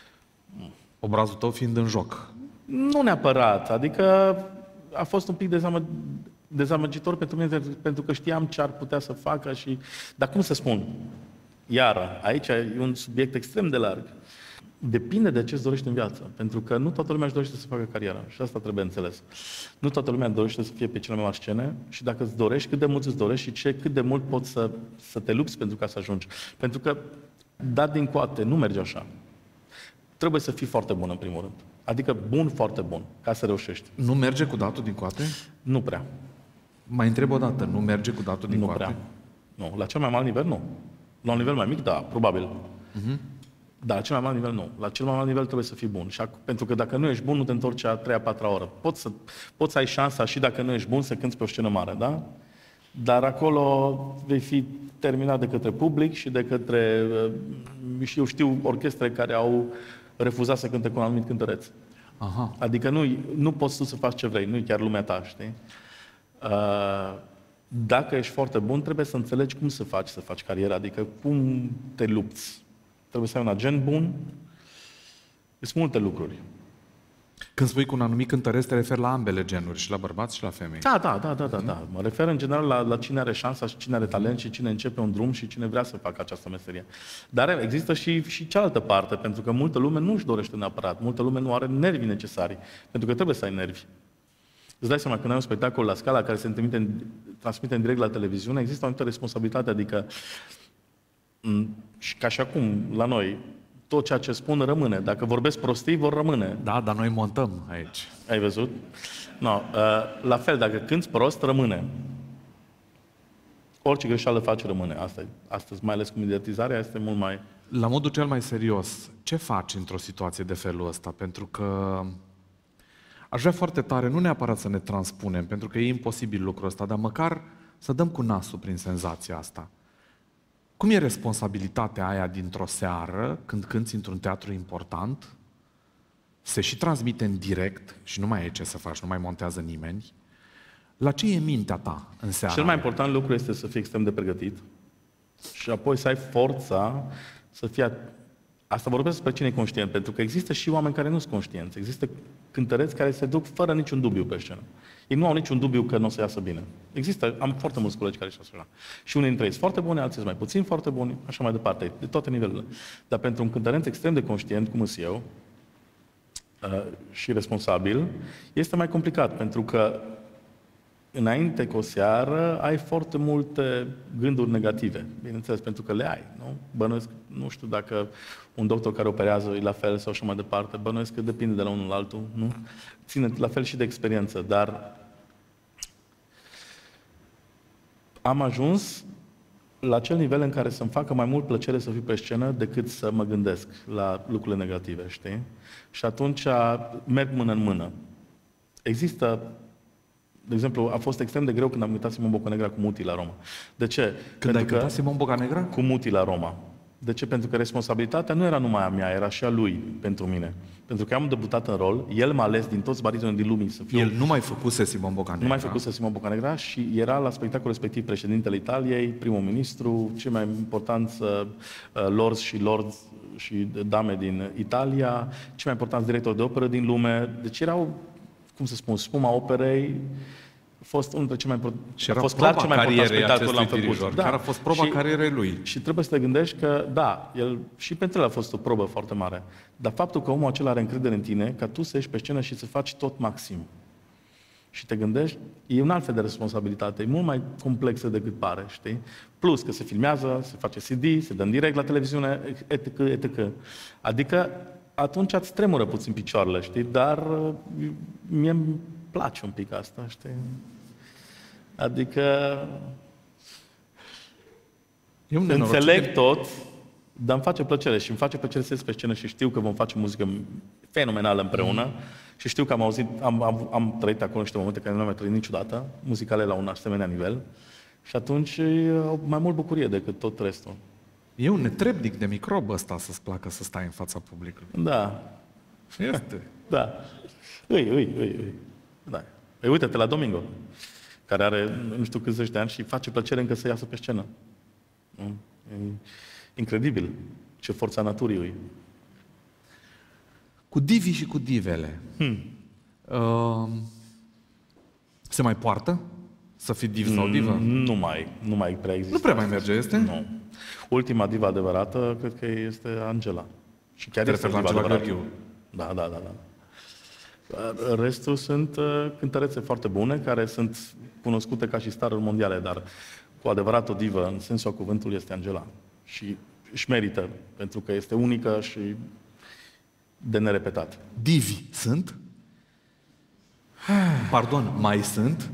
Obrazul tău fiind în joc. Nu neapărat. Adică a fost un pic dezamă... dezamăgitor pentru mine, pentru că știam ce ar putea să facă și... Dar cum să spun? Iară, aici e un subiect extrem de larg. Depinde de ce îți dorești în viață. Pentru că nu toată lumea își dorește să facă carieră. Și asta trebuie înțeles. Nu toată lumea dorește să fie pe cele mai mari scene și dacă îți dorești, cât de mult îți dorești și ce, cât de mult poți să, să te lupți pentru ca să ajungi. Pentru că dat din coate nu merge așa. Trebuie să fii foarte bun în primul rând. Adică bun, foarte bun, ca să reușești. Nu merge cu datul din coate? Nu prea. Mai întreb o dată, nu merge cu datul din nu coate? Prea. Nu, la cel mai mare nivel nu. La un nivel mai mic, da, probabil. Uh-huh. Dar la cel mai mare nivel nu. La cel mai mare nivel trebuie să fii bun. Și ac- pentru că dacă nu ești bun, nu te întorci a treia, patra oră. Poți să, poți să ai șansa și dacă nu ești bun să cânți pe o scenă mare, da? Dar acolo vei fi terminat de către public și de către, și eu știu, orchestre care au refuzat să cânte cu un anumit cântăreț. Aha. Adică nu, nu poți tu să faci ce vrei, nu e chiar lumea ta, știi? Uh, dacă ești foarte bun, trebuie să înțelegi cum să faci să faci carieră, adică cum te lupți. Trebuie să ai un agent bun. Sunt multe lucruri. Când spui cu un anumit cântăreț, te referi la ambele genuri, și la bărbați și la femei. Da, da, da, da, da, da. Mă refer în general la, la cine are șansa și cine are talent și cine începe un drum și cine vrea să facă această meserie. Dar există și, și cealaltă parte, pentru că multă lume nu își dorește neapărat, multă lume nu are nervii necesari, pentru că trebuie să ai nervi. Îți dai seama, când ai un spectacol la Scala care se transmite, transmite în direct la televiziune, există o anumită responsabilitate, adică și ca și acum, la noi, tot ceea ce spun rămâne. Dacă vorbesc prostii, vor rămâne. Da, dar noi montăm aici. Ai văzut? No, uh, la fel, dacă cânti prost, rămâne. Orice greșeală faci, rămâne. Asta e. Astăzi, mai ales cu mediatizarea, este mult mai... La modul cel mai serios, ce faci într-o situație de felul ăsta? Pentru că aș vrea foarte tare, nu neapărat să ne transpunem, pentru că e imposibil lucrul ăsta, dar măcar să dăm cu nasul prin senzația asta. Cum e responsabilitatea aia dintr-o seară, când cânti într-un teatru important, se și transmite în direct și nu mai e ce să faci, nu mai montează nimeni? La ce e mintea ta în seara Cel mai aia? important lucru este să fii extrem de pregătit și apoi să ai forța să fii Asta vorbesc despre cine e conștient, pentru că există și oameni care nu sunt conștienți. Există cântăreți care se duc fără niciun dubiu pe scenă. Ei nu au niciun dubiu că nu o să iasă bine. Există, am foarte mulți colegi care și-au așa. Și unii dintre ei sunt foarte buni, alții sunt mai puțin foarte buni, așa mai departe, de toate nivelurile. Dar pentru un cântăreț extrem de conștient, cum sunt eu, uh, și responsabil, este mai complicat, pentru că înainte cu o seară ai foarte multe gânduri negative, bineînțeles, pentru că le ai, nu? Bănuiesc, nu știu dacă un doctor care operează e la fel sau așa mai departe, bănuiesc că depinde de la unul la altul, nu? Ține la fel și de experiență, dar am ajuns la acel nivel în care să-mi facă mai mult plăcere să fiu pe scenă decât să mă gândesc la lucrurile negative, știi? Și atunci merg mână în mână. Există, de exemplu, a fost extrem de greu când am cântat Simon Boccanegra cu Muti la Roma. De ce? Când Pentru ai că, cântat Simon Boccanegra? cu Muti la Roma. De ce? Pentru că responsabilitatea nu era numai a mea, era și a lui pentru mine. Pentru că am debutat în rol, el m-a ales din toți baritonii din lume să fiu... El nu mai făcuse Simon Boccanegra. Nu mai făcuse Simon Boccanegra și era la spectacolul respectiv președintele Italiei, primul ministru, cei mai importanți uh, lords și lords și dame din Italia, cei mai importanți directori de operă din lume. Deci erau, cum să spun, spuma operei. A fost unul dintre cei mai importanti. Și era a fost clar cel mai important carierei spectacol l-am acestui făcut. dirijor. Care a fost proba și, carierei lui. Și trebuie să te gândești că, da, el, și pentru el a fost o probă foarte mare. Dar faptul că omul acela are încredere în tine, ca tu să ieși pe scenă și să faci tot maxim. Și te gândești, e un alt fel de responsabilitate, e mult mai complexă decât pare, știi? Plus că se filmează, se face C D, se dă în direct la televiziune, et cetera, et cetera. Adică atunci îți tremură puțin picioarele, știi? Dar mie îmi place un pic asta, știi? Adică înțeleg tot, dar îmi face plăcere și îmi face plăcere să ies pe scenă și știu că vom face muzică fenomenală împreună mm. și știu că am auzit, am, am, am trăit acolo niște momente care nu am mai trăit niciodată, muzicale la un asemenea nivel și atunci au mai mult bucurie decât tot restul. E un netrebnic de microb ăsta să-ți placă să stai în fața publicului. Da. Este. Da. Îi, îi, îi, îi. Da. Păi uite-te la Domingo, care are nu știu câți zeci de ani și face plăcere încă să iasă pe scenă. E incredibil ce forța naturii îi. Cu divi și cu divele. Hmm. Uh, se mai poartă? Să fii div sau divă? Nu mai, nu mai prea există. Nu prea mai merge, este? Nu. Ultima divă adevărată, cred că este Angela. Și chiar Te este referi la diva Angela adevărată. Da, da, da, da. Restul sunt uh, cântărețe foarte bune, care sunt cunoscute ca și staruri mondiale, dar cu adevărat o divă, în sensul cuvântului, este Angela. Și își merită, pentru că este unică și de nerepetat. Divi sunt? Pardon, mai sunt?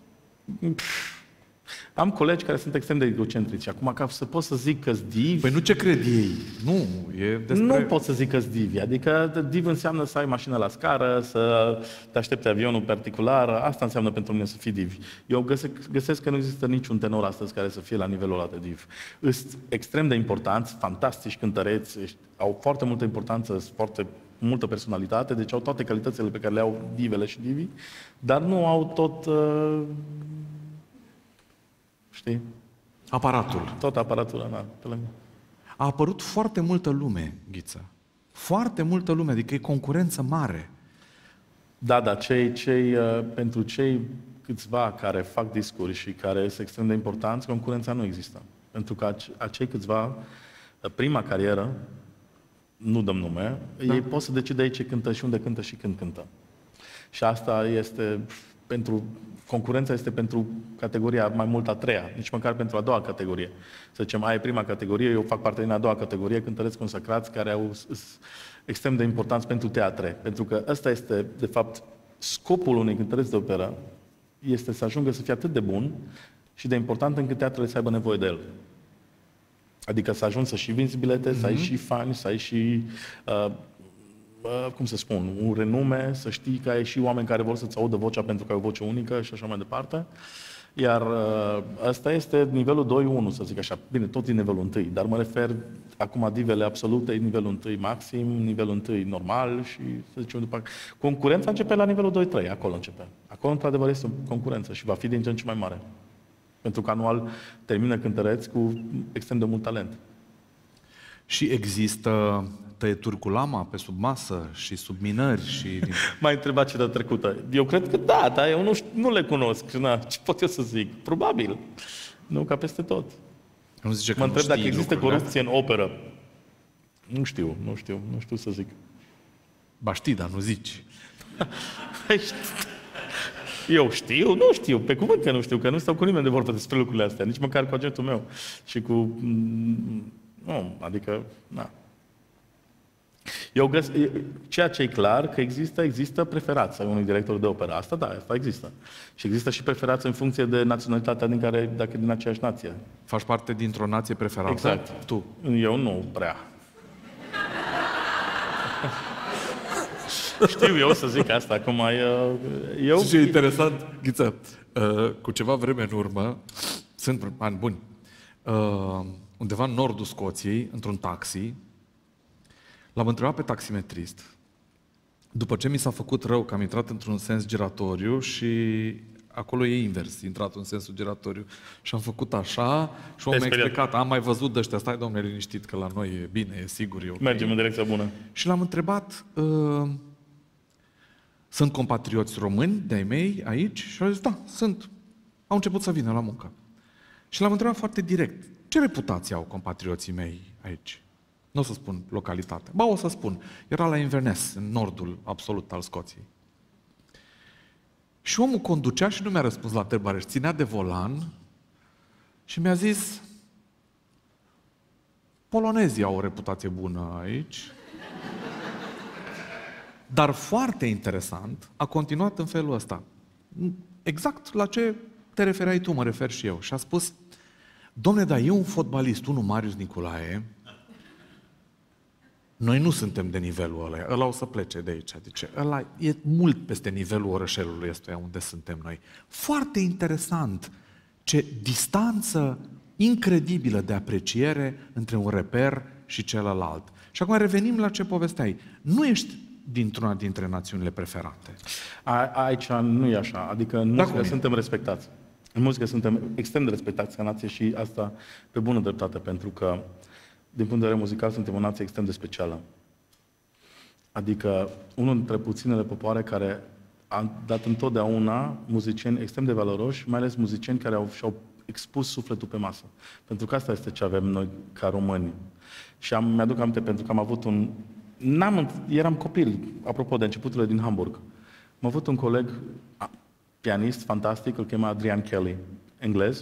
Am colegi care sunt extrem de egocentrici. Acum, ca să pot să zic că-s divi... Păi nu ce cred ei. Nu, e despre... Nu pot să zic că-s divi. Adică div înseamnă să ai mașină la scară, să te aștepte avionul particular. Asta înseamnă pentru mine să fii divi. Eu găsesc, găsesc că nu există niciun tenor astăzi care să fie la nivelul ăla de div. Sunt extrem de importanți, fantastici cântăreți, au foarte multă importanță, foarte multă personalitate, deci au toate calitățile pe care le au divele și divii, dar nu au tot... Uh, știi? Aparatul. Tot aparatura, da, pe lângă. A apărut foarte multă lume, Ghiță. Foarte multă lume, adică e concurență mare. Da, da, cei, cei, uh, pentru cei câțiva care fac discuri și care sunt extrem de importanți, concurența nu există. Pentru că acei câțiva, prima carieră, nu dăm nume, da. Ei pot să decide ei ce cântă și unde cântă și când cântă. Și asta este pentru... Concurența este pentru categoria mai mult a treia, nici măcar pentru a doua categorie. Să zicem, aia e prima categorie, eu fac parte din a doua categorie, cântăreți consacrați, care au extrem de importanți pentru teatre. Pentru că ăsta este, de fapt, scopul unui cântăreț de operă, este să ajungă să fie atât de bun și de important încât teatrele să aibă nevoie de el. Adică să ajungi să și vinzi bilete, mm-hmm. să ai și fani, să ai și... Uh, cum să spun, un renume, să știi că ai și oameni care vor să-ți audă vocea pentru că ai o voce unică și așa mai departe. Iar ăsta este nivelul doi unu, să zic așa. Bine, tot din nivelul unu, dar mă refer acum divele absolute, nivelul unu maxim, nivelul unu normal și să zicem după... Concurența începe la nivelul doi trei, acolo începe. Acolo, într-adevăr, este o concurență și va fi din ce în ce mai mare. Pentru că anual termină cântăreți cu extrem de mult talent. Și există tăieturi cu lama pe sub masă și subminări și... M-ai întrebat ce de trecută. Eu cred că da, dar eu nu, nu le cunosc. Na, ce pot eu să zic? Probabil. Nu ca peste tot. Nu zice că mă întreb dacă există lucrurile. corupție în operă. Nu știu, nu știu, nu știu să zic. Ba știi, dar nu zici. Eu știu, nu știu, pe cuvânt că nu știu, că nu stau cu nimeni de vorbă despre lucrurile astea, nici măcar cu agentul meu. Și cu... Nu, adică, na. Eu găs... Ceea ce e clar, că există, există preferația unui director de operă. Asta da, asta există. Și există și preferație în funcție de naționalitatea din care, dacă e din aceeași nație. Faci parte dintr-o nație preferată? Exact. Tu? Eu nu prea. Știu eu să zic asta, acum eu... Ce e interesant, Ghiță, uh, cu ceva vreme în urmă, sunt ani buni, uh, undeva în nordul Scoției, într-un taxi, l-am întrebat pe taximetrist, după ce mi s-a făcut rău că am intrat într-un sens giratoriu și acolo e invers, intrat în sensul giratoriu. Și am făcut așa și omul mi-a explicat, am mai văzut de ăștia, stai domnule liniștit că la noi e bine, e sigur, e okay. Mergem în direcția bună. Și l-am întrebat, uh, sunt compatrioți români de-ai mei aici? Și a zis, da, sunt. Au început să vină la muncă. Și l-am întrebat foarte direct, ce reputație au compatrioții mei aici? Nu o să spun localitate. Ba, o să spun. Era la Inverness, în nordul absolut al Scoției. Și omul conducea și nu mi-a răspuns la întrebare. Își ținea de volan și mi-a zis, polonezii au o reputație bună aici. Dar foarte interesant, a continuat în felul ăsta. Exact la ce te referai tu, mă refer și eu. Și a spus, dom'le, dar e un fotbalist, unul Marius Nicolae, noi nu suntem de nivelul ăla, ăla o să plece de aici. Adică ăla e mult peste nivelul orășelului ăstuia unde suntem noi. Foarte interesant ce distanță incredibilă de apreciere între un reper și celălalt. Și acum revenim la ce povesteai. Nu ești dintr-una dintre națiunile preferate. A, aici nu e așa. Adică în muzică suntem respectați. În muzică suntem extrem de respectați ca nație și asta pe bună dreptate, pentru că din punct de vedere muzical suntem o nație extrem de specială. Adică unul dintre puținele popoare care a dat întotdeauna muzicieni extrem de valoroși, mai ales muzicieni care au, și-au expus sufletul pe masă. Pentru că asta este ce avem noi ca români. Și am, mi-aduc aminte pentru că am avut un... N-am, eram copil, apropo de începuturile din Hamburg. Am avut un coleg, pianist fantastic, îl chema Adrian Kelly, englez.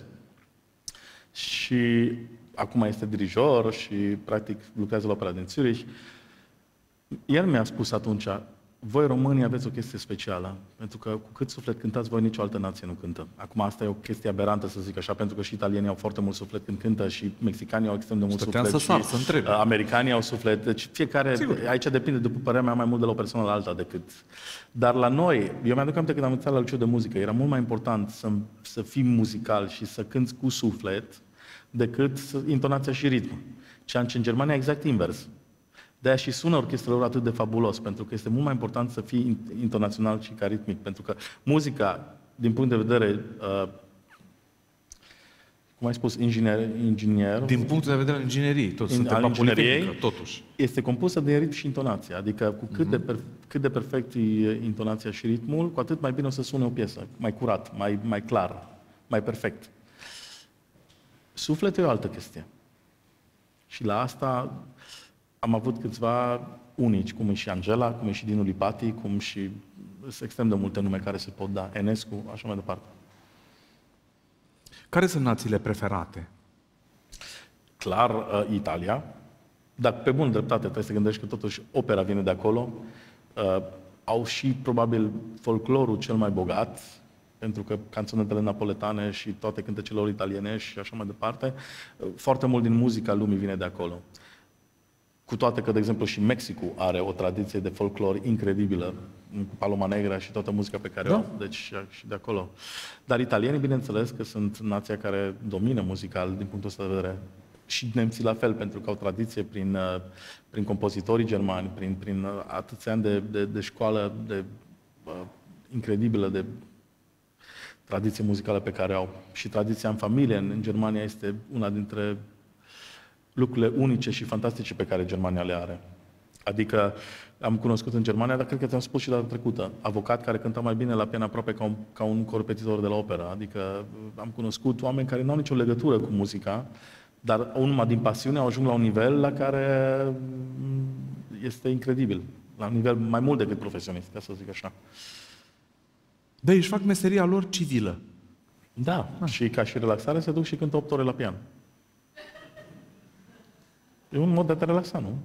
Și acum este dirijor și practic lucrează la opera din Zurich. El mi-a spus atunci, voi românii aveți o chestie specială, pentru că cu cât suflet cântați voi, nicio altă nație nu cântă. Acum asta e o chestie aberantă, să zic așa, pentru că și italienii au foarte mult suflet când cântă și mexicanii au extrem de mult Stăteam suflet să sar, și să întreb. americanii au suflet. Deci fiecare, Sigur. Aici depinde, după părerea mea, mai mult de la o persoană la alta decât... Dar la noi, eu mi-aduc aminte când am intrat la liceu de muzică, era mult mai important să, să fii muzical și să cânți cu suflet decât intonația și ritmul. Ceea ce în Germania e exact invers. De-aia și sună orchestrele lor atât de fabulos, pentru că este mult mai important să fii intonațional și ca ritmic, pentru că muzica, din punct de vedere, uh, cum ai spus, inginer, inginer din punct de vedere al ingineriei, tot, in, suntem al la ingineriei, politică, totuși. Este compusă de ritm și intonație, adică cu cât, uh-huh. de, per, cât de perfect e intonația și ritmul, cu atât mai bine o să sune o piesă, mai curat, mai, mai clar, mai perfect. Sufletul e o altă chestie. Și la asta am avut câțiva unici, cum e și Angela, cum e și Dinu Lipati, cum și sunt extrem de multe nume care se pot da, Enescu, așa mai departe. Care sunt națiile preferate? Clar, uh, Italia, dar pe bună dreptate trebuie să gândești că totuși opera vine de acolo. Uh, au și probabil folclorul cel mai bogat, pentru că canțonetele napoletane și toate cântecele lor italiene și așa mai departe, uh, foarte mult din muzica lumii vine de acolo. Cu toate că, de exemplu, și Mexicul are o tradiție de folclor incredibilă, cu Paloma Negra și toată muzica pe care da. o au, deci și de acolo. Dar italienii, bineînțeles, că sunt nația care domină muzical din punctul ăsta de vedere. Și nemții la fel, pentru că au tradiție prin, prin compozitorii germani, prin, prin atâția ani de, de, de școală de, uh, incredibilă de tradiție muzicală pe care au. Și tradiția în familie în, în Germania este una dintre lucrurile unice și fantastice pe care Germania le are. Adică am cunoscut în Germania, dar cred că ți-am spus și data trecută, avocat care cânta mai bine la pian aproape ca un, ca un corepetitor de la operă. Adică am cunoscut oameni care nu au nicio legătură cu muzica, dar numai din pasiune au ajuns la un nivel la care este incredibil. La un nivel mai mult decât profesionist, ca să zic așa. Da, își fac meseria lor civilă. Da, ah. și ca și relaxare se duc și cântă opt ore la pian. E un mod de a te relaxa, nu?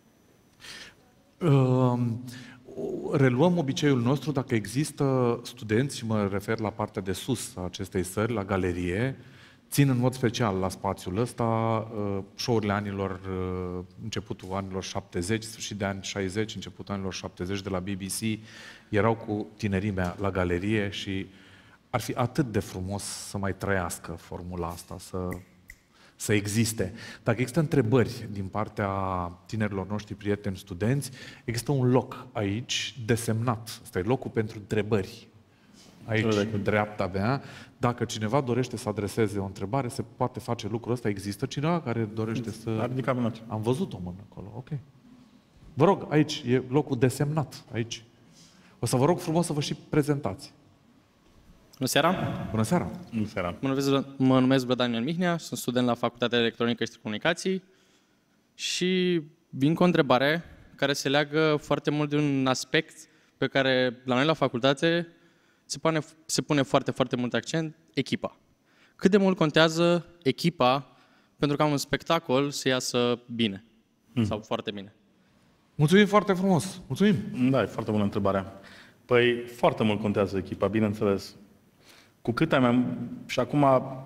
Uh, reluăm obiceiul nostru, dacă există studenți, și mă refer la partea de sus a acestei sări, la galerie, țin în mod special la spațiul ăsta uh, show-urile anilor, uh, începutul anilor șaptezeci, sfârșit de ani șaizeci, începutul anilor șaptezeci de la B B C, erau cu tinerimea la galerie și ar fi atât de frumos să mai trăiască formula asta, să, să existe. Dacă există întrebări din partea tinerilor noștri prieteni, studenți, există un loc aici desemnat. Ăsta e locul pentru întrebări. Aici, în dreapta mea. Dacă cineva dorește să adreseze o întrebare, se poate face lucrul ăsta. Există cineva care dorește să... A ridicat mâna. Am văzut o mână acolo, ok. Vă rog, aici e locul desemnat, aici. O să vă rog frumos să vă și prezentați. Bună seara! Bună seara! Bună seara! Mă numesc, mă numesc Daniel Mihnea, sunt student la Facultatea de Electronică și Comunicații și vin cu o întrebare care se leagă foarte mult de un aspect pe care la noi la facultate se pune, se pune foarte, foarte mult accent, echipa. Cât de mult contează echipa pentru ca un spectacol să iasă bine mm. sau foarte bine? Mulțumim foarte frumos! Mulțumim! Da, e foarte bună întrebarea. Păi, foarte mult contează echipa, bineînțeles. Cu cât ai mai... Și acum...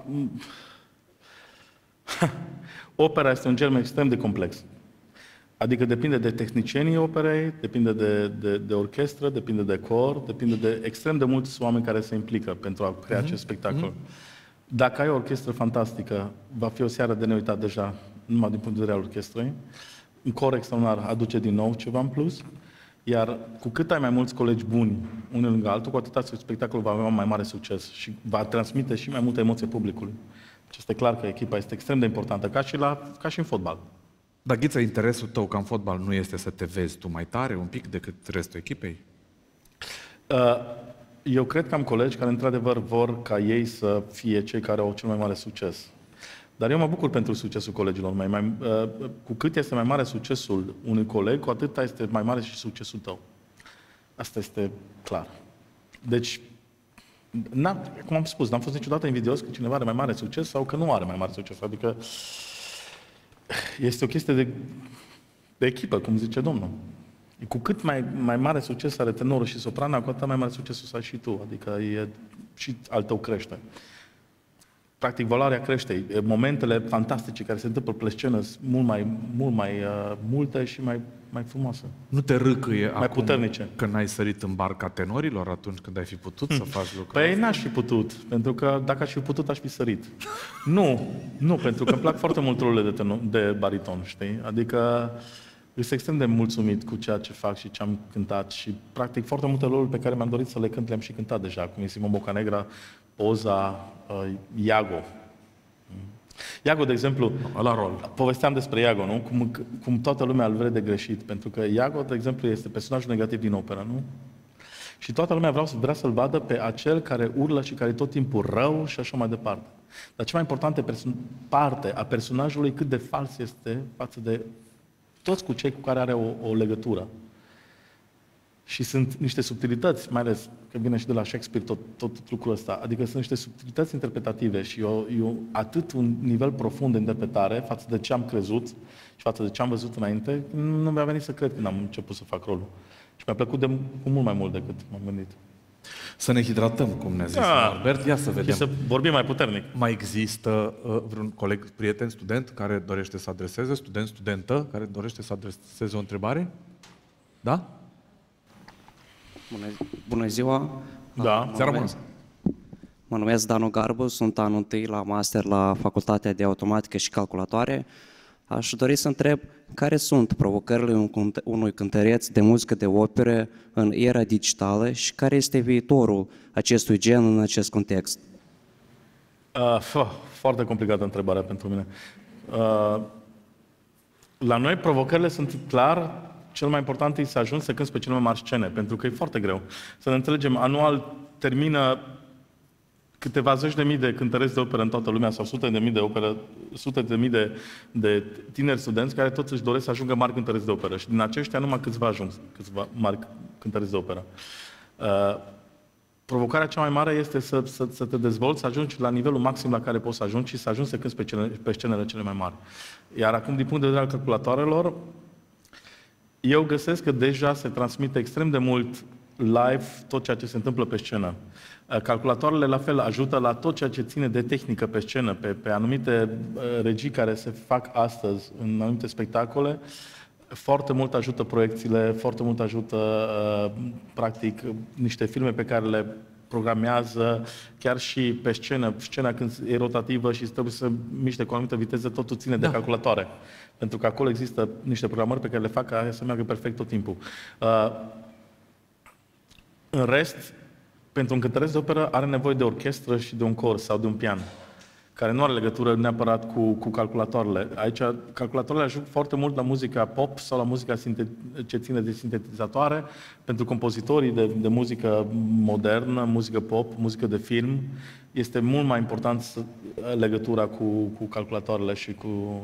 Opera este un genere extrem de complex. Adică depinde de tehnicienii operei, depinde de, de, de orchestră, depinde de cor, depinde de extrem de mulți oameni care se implică pentru a crea mm-hmm. acest spectacol. Mm-hmm. Dacă ai o orchestră fantastică, va fi o seară de neuitat deja, numai din punct de vedere al orchestrei. Un cor extraordinar aduce din nou ceva în plus. Iar cu cât ai mai mulți colegi buni, unul lângă altul, cu atât spectacolul va avea mai mare succes și va transmite și mai multă emoție publicului. Deci este clar că echipa este extrem de importantă, ca și, la, ca și în fotbal. Dar, Ghiță, interesul tău ca în fotbal nu este să te vezi tu mai tare un pic decât restul echipei? Eu cred că am colegi care, într-adevăr, vor ca ei să fie cei care au cel mai mare succes. Dar eu mă bucur pentru succesul colegilor mei. Mai, cu cât este mai mare succesul unui coleg, cu atât este mai mare și succesul tău. Asta este clar. Deci, cum am spus, n-am fost niciodată invidios că cineva are mai mare succes sau că nu are mai mare succes. Adică este o chestie de, de echipă, cum zice Domnul. Cu cât mai, mai mare succes are tenorul și soprana, cu atât mai mare succes o să ai și tu. Adică e, și al tău crește. Practic, valoarea crește. Momentele fantastice care se întâmplă pe scenă sunt mult mai, mult mai uh, multe și mai, mai frumoase. Nu te râcâie mai acum puternice. Când ai sărit în barca tenorilor atunci când ai fi putut să faci lucrul Păi asta? n-aș fi putut, pentru că dacă aș fi putut, aș fi sărit. nu, nu, pentru că îmi plac foarte mult rolurile de, tenor, de bariton, știi? Adică sunt extrem de mulțumit cu ceea ce fac și ce am cântat și, practic, foarte multe roluri pe care mi-am dorit să le cânt, le-am și cântat deja, cum e Simon Boccanegra, Poza, uh, Iago. Iago, de exemplu, la rol. Povesteam despre Iago, nu? Cum, cum toată lumea îl vede greșit, pentru că Iago, de exemplu, este personajul negativ din operă, nu? Și toată lumea vrea, vrea să-l vadă pe acel care urlă și care e tot timpul rău și așa mai departe. Dar cea mai importantă parte a personajului, cât de fals este față de toți cu cei cu care are o, o legătură. Și sunt niște subtilități, mai ales că vine și de la Shakespeare tot, tot lucrul ăsta, adică sunt niște subtilități interpretative și eu, eu atât un nivel profund de interpretare față de ce am crezut și față de ce am văzut înainte, nu mi-a venit să cred când am început să fac rolul. Și mi-a plăcut de, cu mult mai mult decât m-am gândit. Să ne hidratăm, cum ne-a zis da, Albert. Ia să vedem. Și să vorbim mai puternic. Mai există uh, vreun coleg, prieten, student care dorește să adreseze, student, studentă, care dorește să adreseze o întrebare? Da? Bună, bună ziua! Da, seara bună! Mă numesc Danu Garbu, sunt anul întâi la master la Facultatea de Automatică și Calculatoare. Aș dori să întreb care sunt provocările unui cântăreț de muzică de opere în era digitală și care este viitorul acestui gen în acest context? Uh, foarte complicată întrebarea pentru mine. Uh, La noi provocările sunt clar, cel mai important e să ajungi să cânti pe cele mai mari scene, pentru că e foarte greu. Să ne înțelegem, anual termină câteva zeci de mii de cântăreți de operă în toată lumea, sau sute de mii de operă, sute de mii de, de tineri studenți care toți își doresc să ajungă mari cântăreți de operă. Și din aceștia numai câțiva ajung, câțiva mari cântăreți de operă. Uh, provocarea cea mai mare este să, să, să te dezvolți, să ajungi la nivelul maxim la care poți să ajungi și să ajungi să cânti pe, cele, pe scenele cele mai mari. Iar acum, din punct de vedere al calculatoarelor, eu găsesc că deja se transmite extrem de mult live tot ceea ce se întâmplă pe scenă. Calculatoarele, la fel, ajută la tot ceea ce ține de tehnică pe scenă, pe, pe anumite regii care se fac astăzi în anumite spectacole. Foarte mult ajută proiecțiile, foarte mult ajută, practic, niște filme pe care le programează, chiar și pe scenă, scena când e rotativă și trebuie să miște cu o anumită viteză, totul ține da. de calculatoare. Pentru că acolo există niște programări pe care le fac ca să meargă perfect tot timpul. Uh, în rest, pentru un cântăresc de operă are nevoie de orchestră și de un cor sau de un pian, care nu are legătură neapărat cu, cu calculatoarele. Aici, calculatoarele ajung foarte mult la muzica pop sau la muzica ce ține de sintetizatoare. Pentru compozitorii de, de muzică modernă, muzică pop, muzică de film, este mult mai important să, legătura cu, cu calculatoarele și cu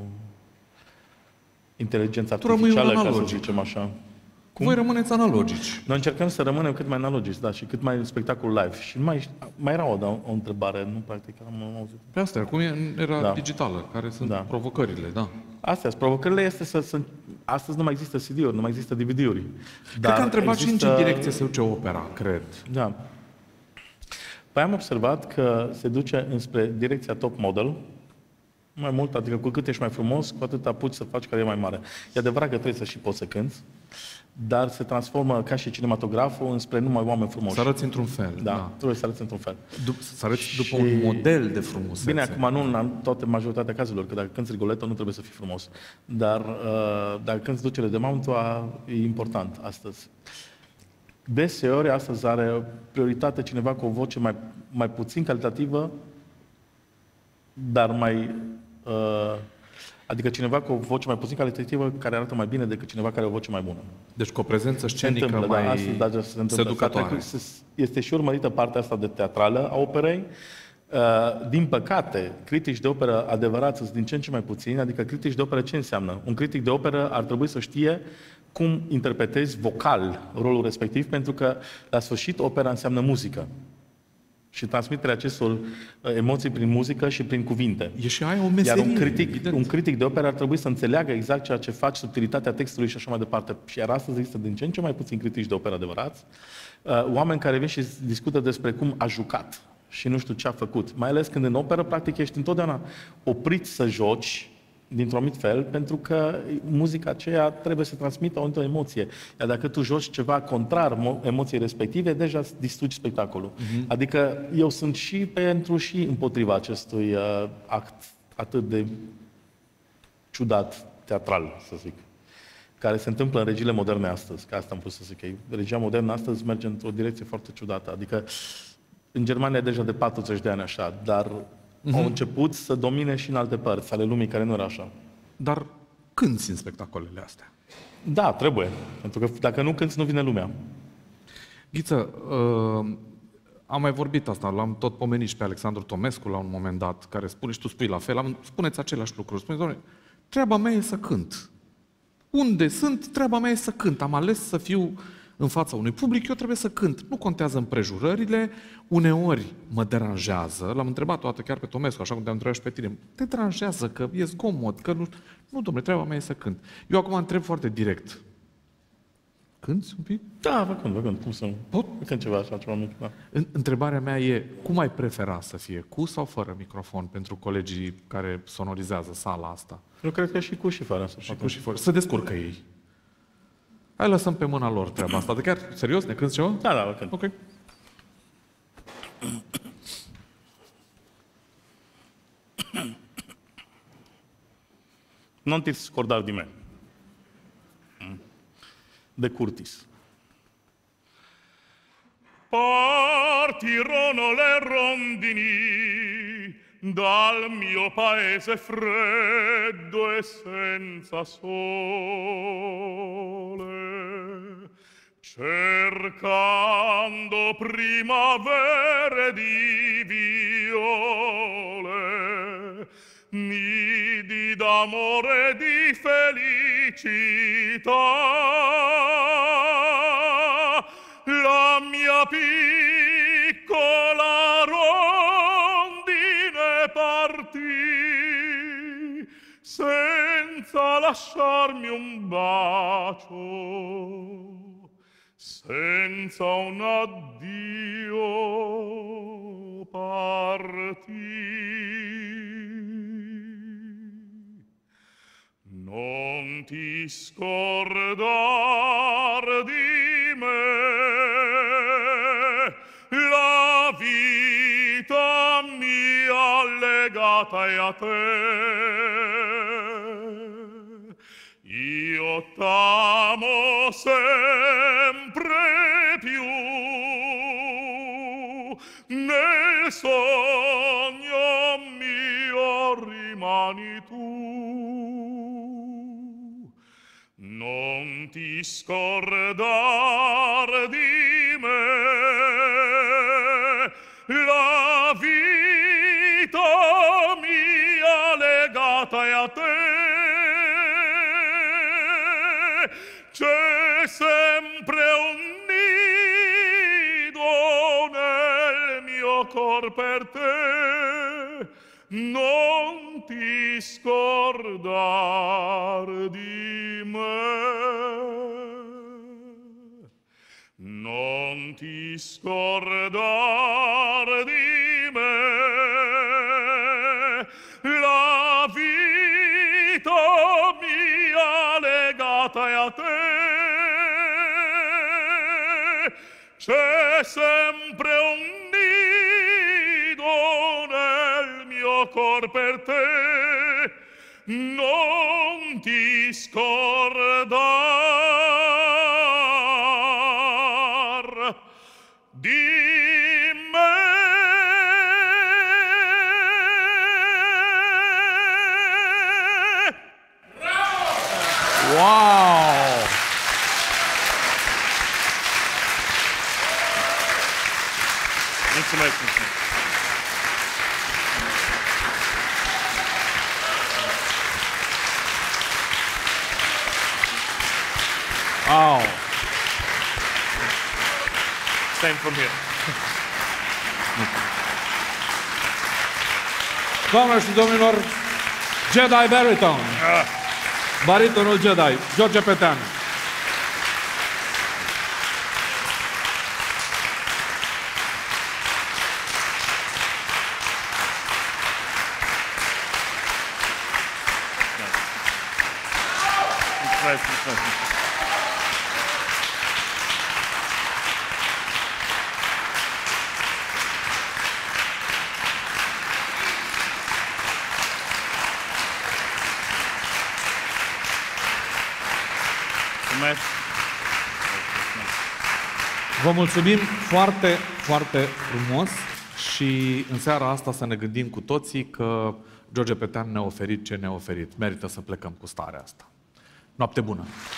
inteligența artificială, ca să zicem așa. Cum? Voi rămâneți analogici. Noi încercăm să rămânem cât mai analogici, da, și cât mai spectacol live. Și mai, mai era o, da, o întrebare, nu practic, am auzit. Pe asta, acum era da. digitală, care sunt da. provocările, da. Astea, provocările este să, să... Astăzi nu mai există C D-uri, nu mai există D V D-uri. Cred că am întrebat există... și în ce direcție se duce opera, cred. Da. Păi am observat că se duce înspre direcția top model, mai mult, adică cu cât ești mai frumos, cu atât apuci să faci carieră mai mare. E adevărat că trebuie să și poți să cânți, dar se transformă ca și cinematograful înspre numai oameni frumoși. Să arăți într-un fel. Da, da. trebuie să arăți într-un fel. Dup- să arăți și... după un model de frumusețe. Bine, acum nu în toate majoritatea cazurilor, că dacă cânti Rigoletto nu trebuie să fii frumos. Dar uh, dacă cânti Ducele de Mantua, e important astăzi. Deseori, astăzi are prioritate cineva cu o voce mai, mai puțin calitativă, dar mai... Uh, adică cineva cu o voce mai puțin calitativă, care arată mai bine decât cineva care are o voce mai bună. Deci cu o prezență scenică întâmplă, mai da, astăzi, da, se seducătoare. Este și urmărită partea asta de teatrală a operei. Uh, din păcate, critici de operă adevărați sunt din ce în ce mai puțini, adică critici de operă ce înseamnă? Un critic de operă ar trebui să știe cum interpretezi vocal rolul respectiv, pentru că, la sfârșit, opera înseamnă muzică. Și transmiterea acestor emoții prin muzică și prin cuvinte. E și aia o meserie. Iar un critic, un critic de operă ar trebui să înțeleagă exact ceea ce faci, subtilitatea textului și așa mai departe. Și iar astăzi există din ce în ce mai puțin critici de operă adevărați, oameni care vin și discută despre cum a jucat și nu știu ce a făcut. Mai ales când în operă, practic, ești întotdeauna oprit să joci dintr-un anumit fel, pentru că muzica aceea trebuie să transmită o anumită emoție. Iar dacă tu joci ceva contrar emoției respective, deja distrugi spectacolul. Uh-huh. Adică eu sunt și pentru și împotriva acestui uh, act atât de ciudat teatral, să zic, care se întâmplă în regiile moderne astăzi, că asta am vrut să zic. Regia modernă astăzi merge într-o direcție foarte ciudată. Adică în Germania deja de patruzeci de ani așa, dar uh-huh. au început să domine și în alte părți ale lumii care nu era așa. Dar cânți în spectacolele astea? Da, trebuie. Pentru că dacă nu cânți, nu vine lumea. Ghiță, uh, am mai vorbit asta, l-am tot pomenit și pe Alexandru Tomescu la un moment dat, care spune și tu spui la fel, am, spuneți același lucru. Spuneți, doamne, treaba mea e să cânt. Unde sunt, treaba mea e să cânt. Am ales să fiu în fața unui public, eu trebuie să cânt. Nu contează împrejurările, uneori mă deranjează. L-am întrebat o dată chiar pe Tomescu, așa cum te-am întrebat și pe tine. Te deranjează că e zgomot, că nu... Nu, domnule, treaba mea e să cânt. Eu acum întreb foarte direct. Cânti un pic? Da, vă cânt, vă cânt. Cum să nu? Pot? Cânt ceva așa, ceva mic, da. Întrebarea mea e, cum ai prefera să fie? Cu sau fără microfon pentru colegii care sonorizează sala asta? Eu cred că și cu și fără. Și cu și fără. Să descurcă ei. Hai, lăsăm pe mâna lor treaba asta. De chiar, serios, ne cânti ceva? Da, da, vă cânt. Ok. Non ti scordar di me. De Curtis. Partirono le rondini dal mio paese freddo e senza sole, cercando primavere di viole, nidi d'amore e di felicità. La mia piccola rondine partì senza lasciarmi un bacio, senza un addio partì. Non ti scordar di me, la vita mia legata è a te. Io t'amo sempre più, nel sogno mio rimani tu. Non ti scordar di me, la vita mia legata è a te. C'è sempre un nido nel mio cor per te, non ti scordar di me, non ti scordar di me, la vita mia legata è a te. C'è sempre un nido nel mio cor per te, non ti scordar di me. Wow! Mulțumesc, mulțumesc. Wow! Same from here. Doamnelor și domnilor, Jedi Bariton, baritonul Jedi, George Petean. Mulțumesc, mulțumesc. Mulțumesc. Vă mulțumim foarte, foarte frumos și în seara asta să ne gândim cu toții că George Petean ne-a oferit ce ne-a oferit. Merită să plecăm cu starea asta. Noapte bună!